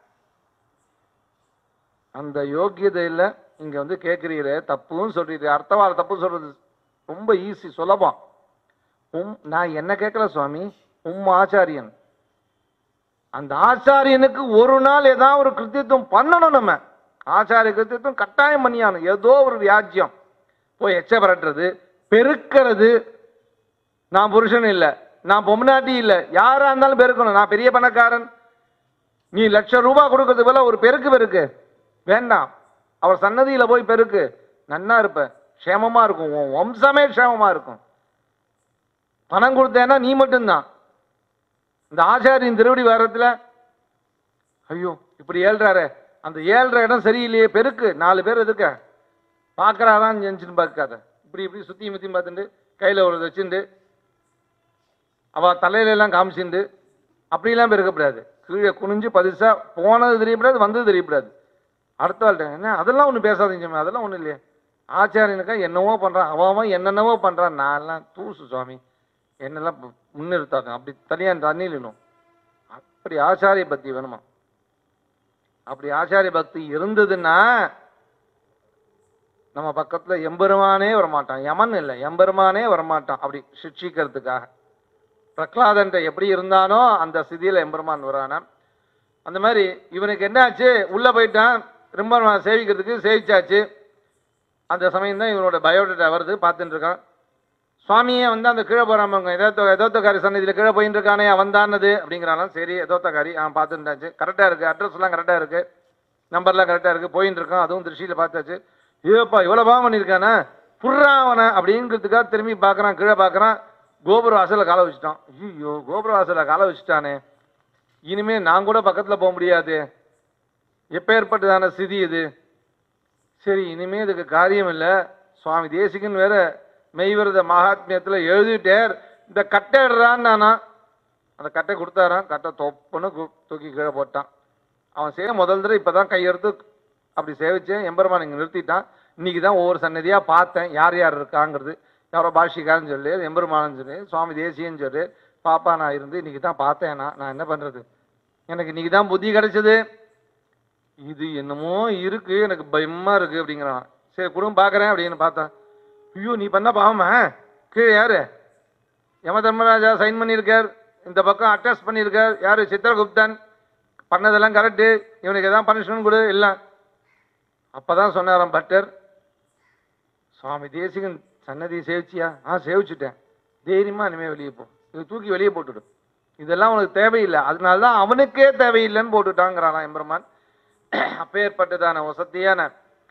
அந்த யோக்கியதையில் இங்க வந்து கேட்கிறீரே, தப்புன்னு சொல்றீரு. அர்த்தவாத தப்பு சொல்றது ரொம்ப ஈஸி, சுலபம். நான் என்ன கேட்கல சுவாமி, ஆச்சாரியன், அந்த ஆச்சாரியனுக்கு ஒரு நாள் ஏதாவது ஒரு கிருத்தியத்துவம் பண்ணணும். நம்ம ஆச்சாரிய கிருத்தியத்துவம் கட்டாயம் பண்ணியானும். ஏதோ ஒரு வியாஜ்யம் போய் எச்ச பரட்டுறது, பெருக்கிறது. நான் புருஷன் இல்லை, நான் பொம்னாட்டி இல்லை, யாரா இருந்தாலும் பெருக்கணும். நான் பெரிய பணக்காரன், நீ ₹1,00,000 கொடுக்கறது போல ஒரு பெருக்கு வேண்டாம். அவர் சன்னதியில போய் பெருக்கு, நன்னா இருப்ப, க்ஷேமமா இருக்கும், உன் வம்சமே க்ஷேமமா இருக்கும். பணம் கொடுத்தேன்னா நீ மட்டும்தான். இந்த ஆச்சாரியின் திருவடி வாரத்துல ஐயோ இப்படி ஏழ்றாரு, அந்த ஏழ்ற இடம் சரியில்லையே, பெருக்கு, 4 பேர் எதுக்க பார்க்கறாதான் நினைச்சுன்னு பார்க்காத. இப்படி இப்படி சுத்தி முத்தி பார்த்துட்டு கையில ஒரு வச்சுட்டு அவ தலையில எல்லாம் காமிச்சுண்டு அப்படிலாம் பெருக்கப்படாது. கீழே குனிஞ்சு பதிசா போனது தெரியப்படாது, வந்தது தெரியப்படாது. அடுத்த வாழ்க்கை என்ன அதெல்லாம் ஒன்றும் பேசாதீங்க, அதெல்லாம் ஒன்றும் இல்லையே. ஆச்சாரியனுக்கா என்னவோ பண்றான், அவன் என்னென்னவோ பண்றான், நான் எல்லாம் தூசு சுவாமி, என்னெல்லாம் முன்னிறுத்தாங்க, அப்படி தனியாக தண்ணிலும். அப்படி ஆச்சாரிய பக்தி வேணுமா? அப்படி ஆச்சாரிய பக்தி இருந்ததுன்னா நம்ம பக்கத்துல எம்பெருமானே வரமாட்டான், யமன் இல்லை எம்பெருமானே வரமாட்டான். அப்படி சிக்ஷிக்கிறதுக்காக பிரகலாதன் எப்படி இருந்தானோ அந்த ஸ்திதியில எம்பெருமான் வரான. அந்த மாதிரி இவனுக்கு என்ன ஆச்சு, உள்ள போயிட்டான், ரொம்ப சேவிக்கிறதுக்கு சேவிச்சாச்சு. அந்த சமயம் தான் இவனோட பயோடேட்டா வருது, பார்த்துட்டு இருக்கான். சுவாமியே வந்து அந்த கீழே போறாமங்க, எதோத்தக்காரி சன்னதியில் கீழே போயிட்டு இருக்கானே அவன் தானது அப்படிங்கிறானா. சரி எதோத்தக்காரி பார்த்துட்டாச்சு, கரெக்டாக இருக்குது, அட்ரஸ் எல்லாம் கரெக்டாக இருக்குது, நம்பர்லாம் கரெக்டாக இருக்குது, போயின்னு இருக்கான். அதுவும் திருஷ்டியில் பார்த்தாச்சு. ஏப்பா இவ்வளோ பாவம் பண்ணியிருக்கானே, புர்றாவனை அப்படிங்கிறதுக்காக திரும்பி பார்க்குறான், கீழே பார்க்குறான், கோபுர வாசலில் காலை வச்சுட்டான். ஐயோ கோபுர வாசலில் காலை வச்சுட்டானே, இனிமே நான் கூட பக்கத்தில் போக முடியாது, எப்பேற்பட்டதான ஸ்திதி இது. சரி இனிமே இதுக்கு காரியம் இல்லை, சுவாமி தேசிகன் வேற மெய்விரத மகாத்மியத்தில் எழுதிட்டார், இந்த கட்டை எடுறான்னு நானா. அந்த கட்டை கொடுத்தாரான், கட்டை தொப்புன்னு தூக்கி கீழே போட்டான். அவன் செய்ய முதல் தடவை இப்போதான் கையெடுத்து அப்படி சேவிச்சேன். எம்பெருமான் இங்கே நிறுத்திட்டான். இன்னைக்கு தான் ஒவ்வொரு சன்னதியாக பார்த்தேன் யார் யார் இருக்காங்கிறது. யாரோ பாஷிக்காரன்னு சொல்லி, எம்பெருமானன்னு சொல்லி, சுவாமி தேசியன்னு சொல்லி, பாப்பா நான் இருந்து இன்னைக்கு தான் பார்த்தேன். நான் என்ன பண்ணுறது, எனக்கு இன்னைக்கு தான் புத்தி கிடைச்சது, இது என்னமோ இருக்கு, எனக்கு பயமா இருக்கு அப்படிங்கிறான். சரி குடும்பம் பார்க்குறேன் அப்படின்னு பார்த்தேன். ஐயோ நீ பண்ண பாவமா, கீழே யாரு யம தர்மராஜா சைன் பண்ணியிருக்கார், இந்த பக்கம் அட்டஸ்ட் பண்ணியிருக்கார் யாரு சித்திரகுப்தன், பண்ணதெல்லாம் கரெக்டு, இவனுக்கு எதாவது பனிஷ்மெண்ட் கொடு இல்லை. அப்பதான் சொன்னாராம் பட்டர், சுவாமி தேசிகன் சன்னதி சேவிச்சியா? சேவிச்சுட்டேன், தைரியமா இனிமே வெளியே போ, இது தூக்கி வெளியே போட்டுடு, இதெல்லாம் உனக்கு தேவையில்லை, அதனாலதான் அவனுக்கே தேவையில்லைன்னு போட்டுட்டாங்கிறானா எம்பெருமான். அப்பேற்பட்டதான வசதியான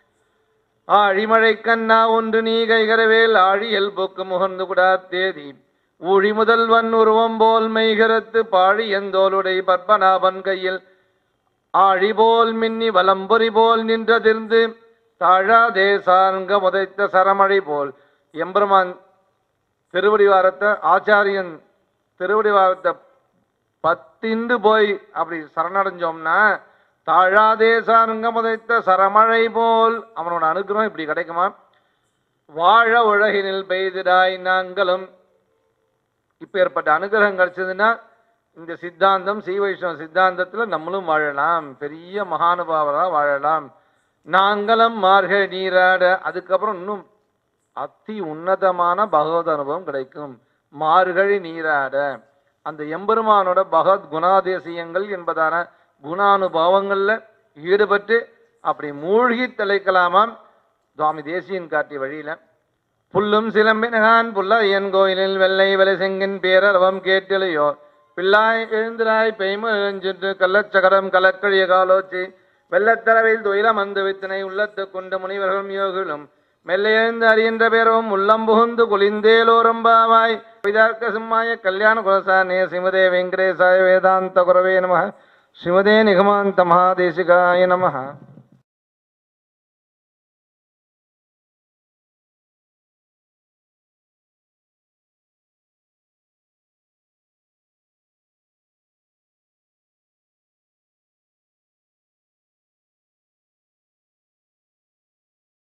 ஆழிமழை கண்ணா ஒன்று நீ கைகரவேல் ஆழியல் போக்கு முகர்ந்து குடா தேதி ஊழி முதல்வன் உருவம் போல் மெய்கரத்து பாழி எந்தோளுடை பத்மநாபன் கையில் ஆழி போல் மின்னி வலம்பொறி போல் நின்றதிர்ந்து தாழாதே சார்ங்க முதைத்த சரமழை போல். எம்பெருமான் திருவடிவாரத்தை ஆச்சாரியன் திருவடிவாரத்தை பத்திண்டு போய் அப்படி சரணடைஞ்சோம்னா தாழாதே சாருங்க முதைத்த சரமழை போல் அவனோட அனுகிரகம் இப்படி கிடைக்குமா? வாழ உலகினில் பெய்திடாய் நாங்களும். இப்ப ஏற்பட்ட அனுகிரகம் கிடைச்சதுன்னா இந்த சித்தாந்தம் ஸ்ரீ வைஷ்ணவ சித்தாந்தத்துல நம்மளும் வாழலாம், பெரிய மகானுபாவரா வாழலாம். நாங்களும் மார்கழி நீராட, அதுக்கப்புறம் இன்னும் அதி உன்னதமான பகவத் அனுபவம் கிடைக்கும். மார்கழி நீராட அந்த எம்பெருமானோட பகவத் குணாதேசியங்கள் என்பதான குணானுபவங்கள்ல ஈடுபட்டு அப்படி மூழ்கி தலைக்கலாமாம். சுவாமி தேசியன் காட்டிய வழியில புல்லும் சிலம்பினகான் புல்லையன் கோயிலில் வெள்ளை வலை செங்கின் பேரரவம் கேட்டலையோ பிள்ளாய் எழுந்திராய் பெய்மு கள்ளச்சகரம் கலக்கழிய காலோச்சி வெள்ளத்தளவில் துயிலம் அந்த வித்தினை உள்ளத்து கொண்டு முனிவர்களும் யோகிகளும் மெல்ல எழுந்து அறிகின்ற பேரவும் உள்ளம் புகுந்து குளிந்தேலோரம்பாவாய் விதார்க்க சிம்மாய கல்யாண குலசானே ஸ்ரீமதே வெங்கடேசாய வேதாந்த குரவே நம. ஸ்ரீமதே நிகமாந்த மகாதேசிகாய நம.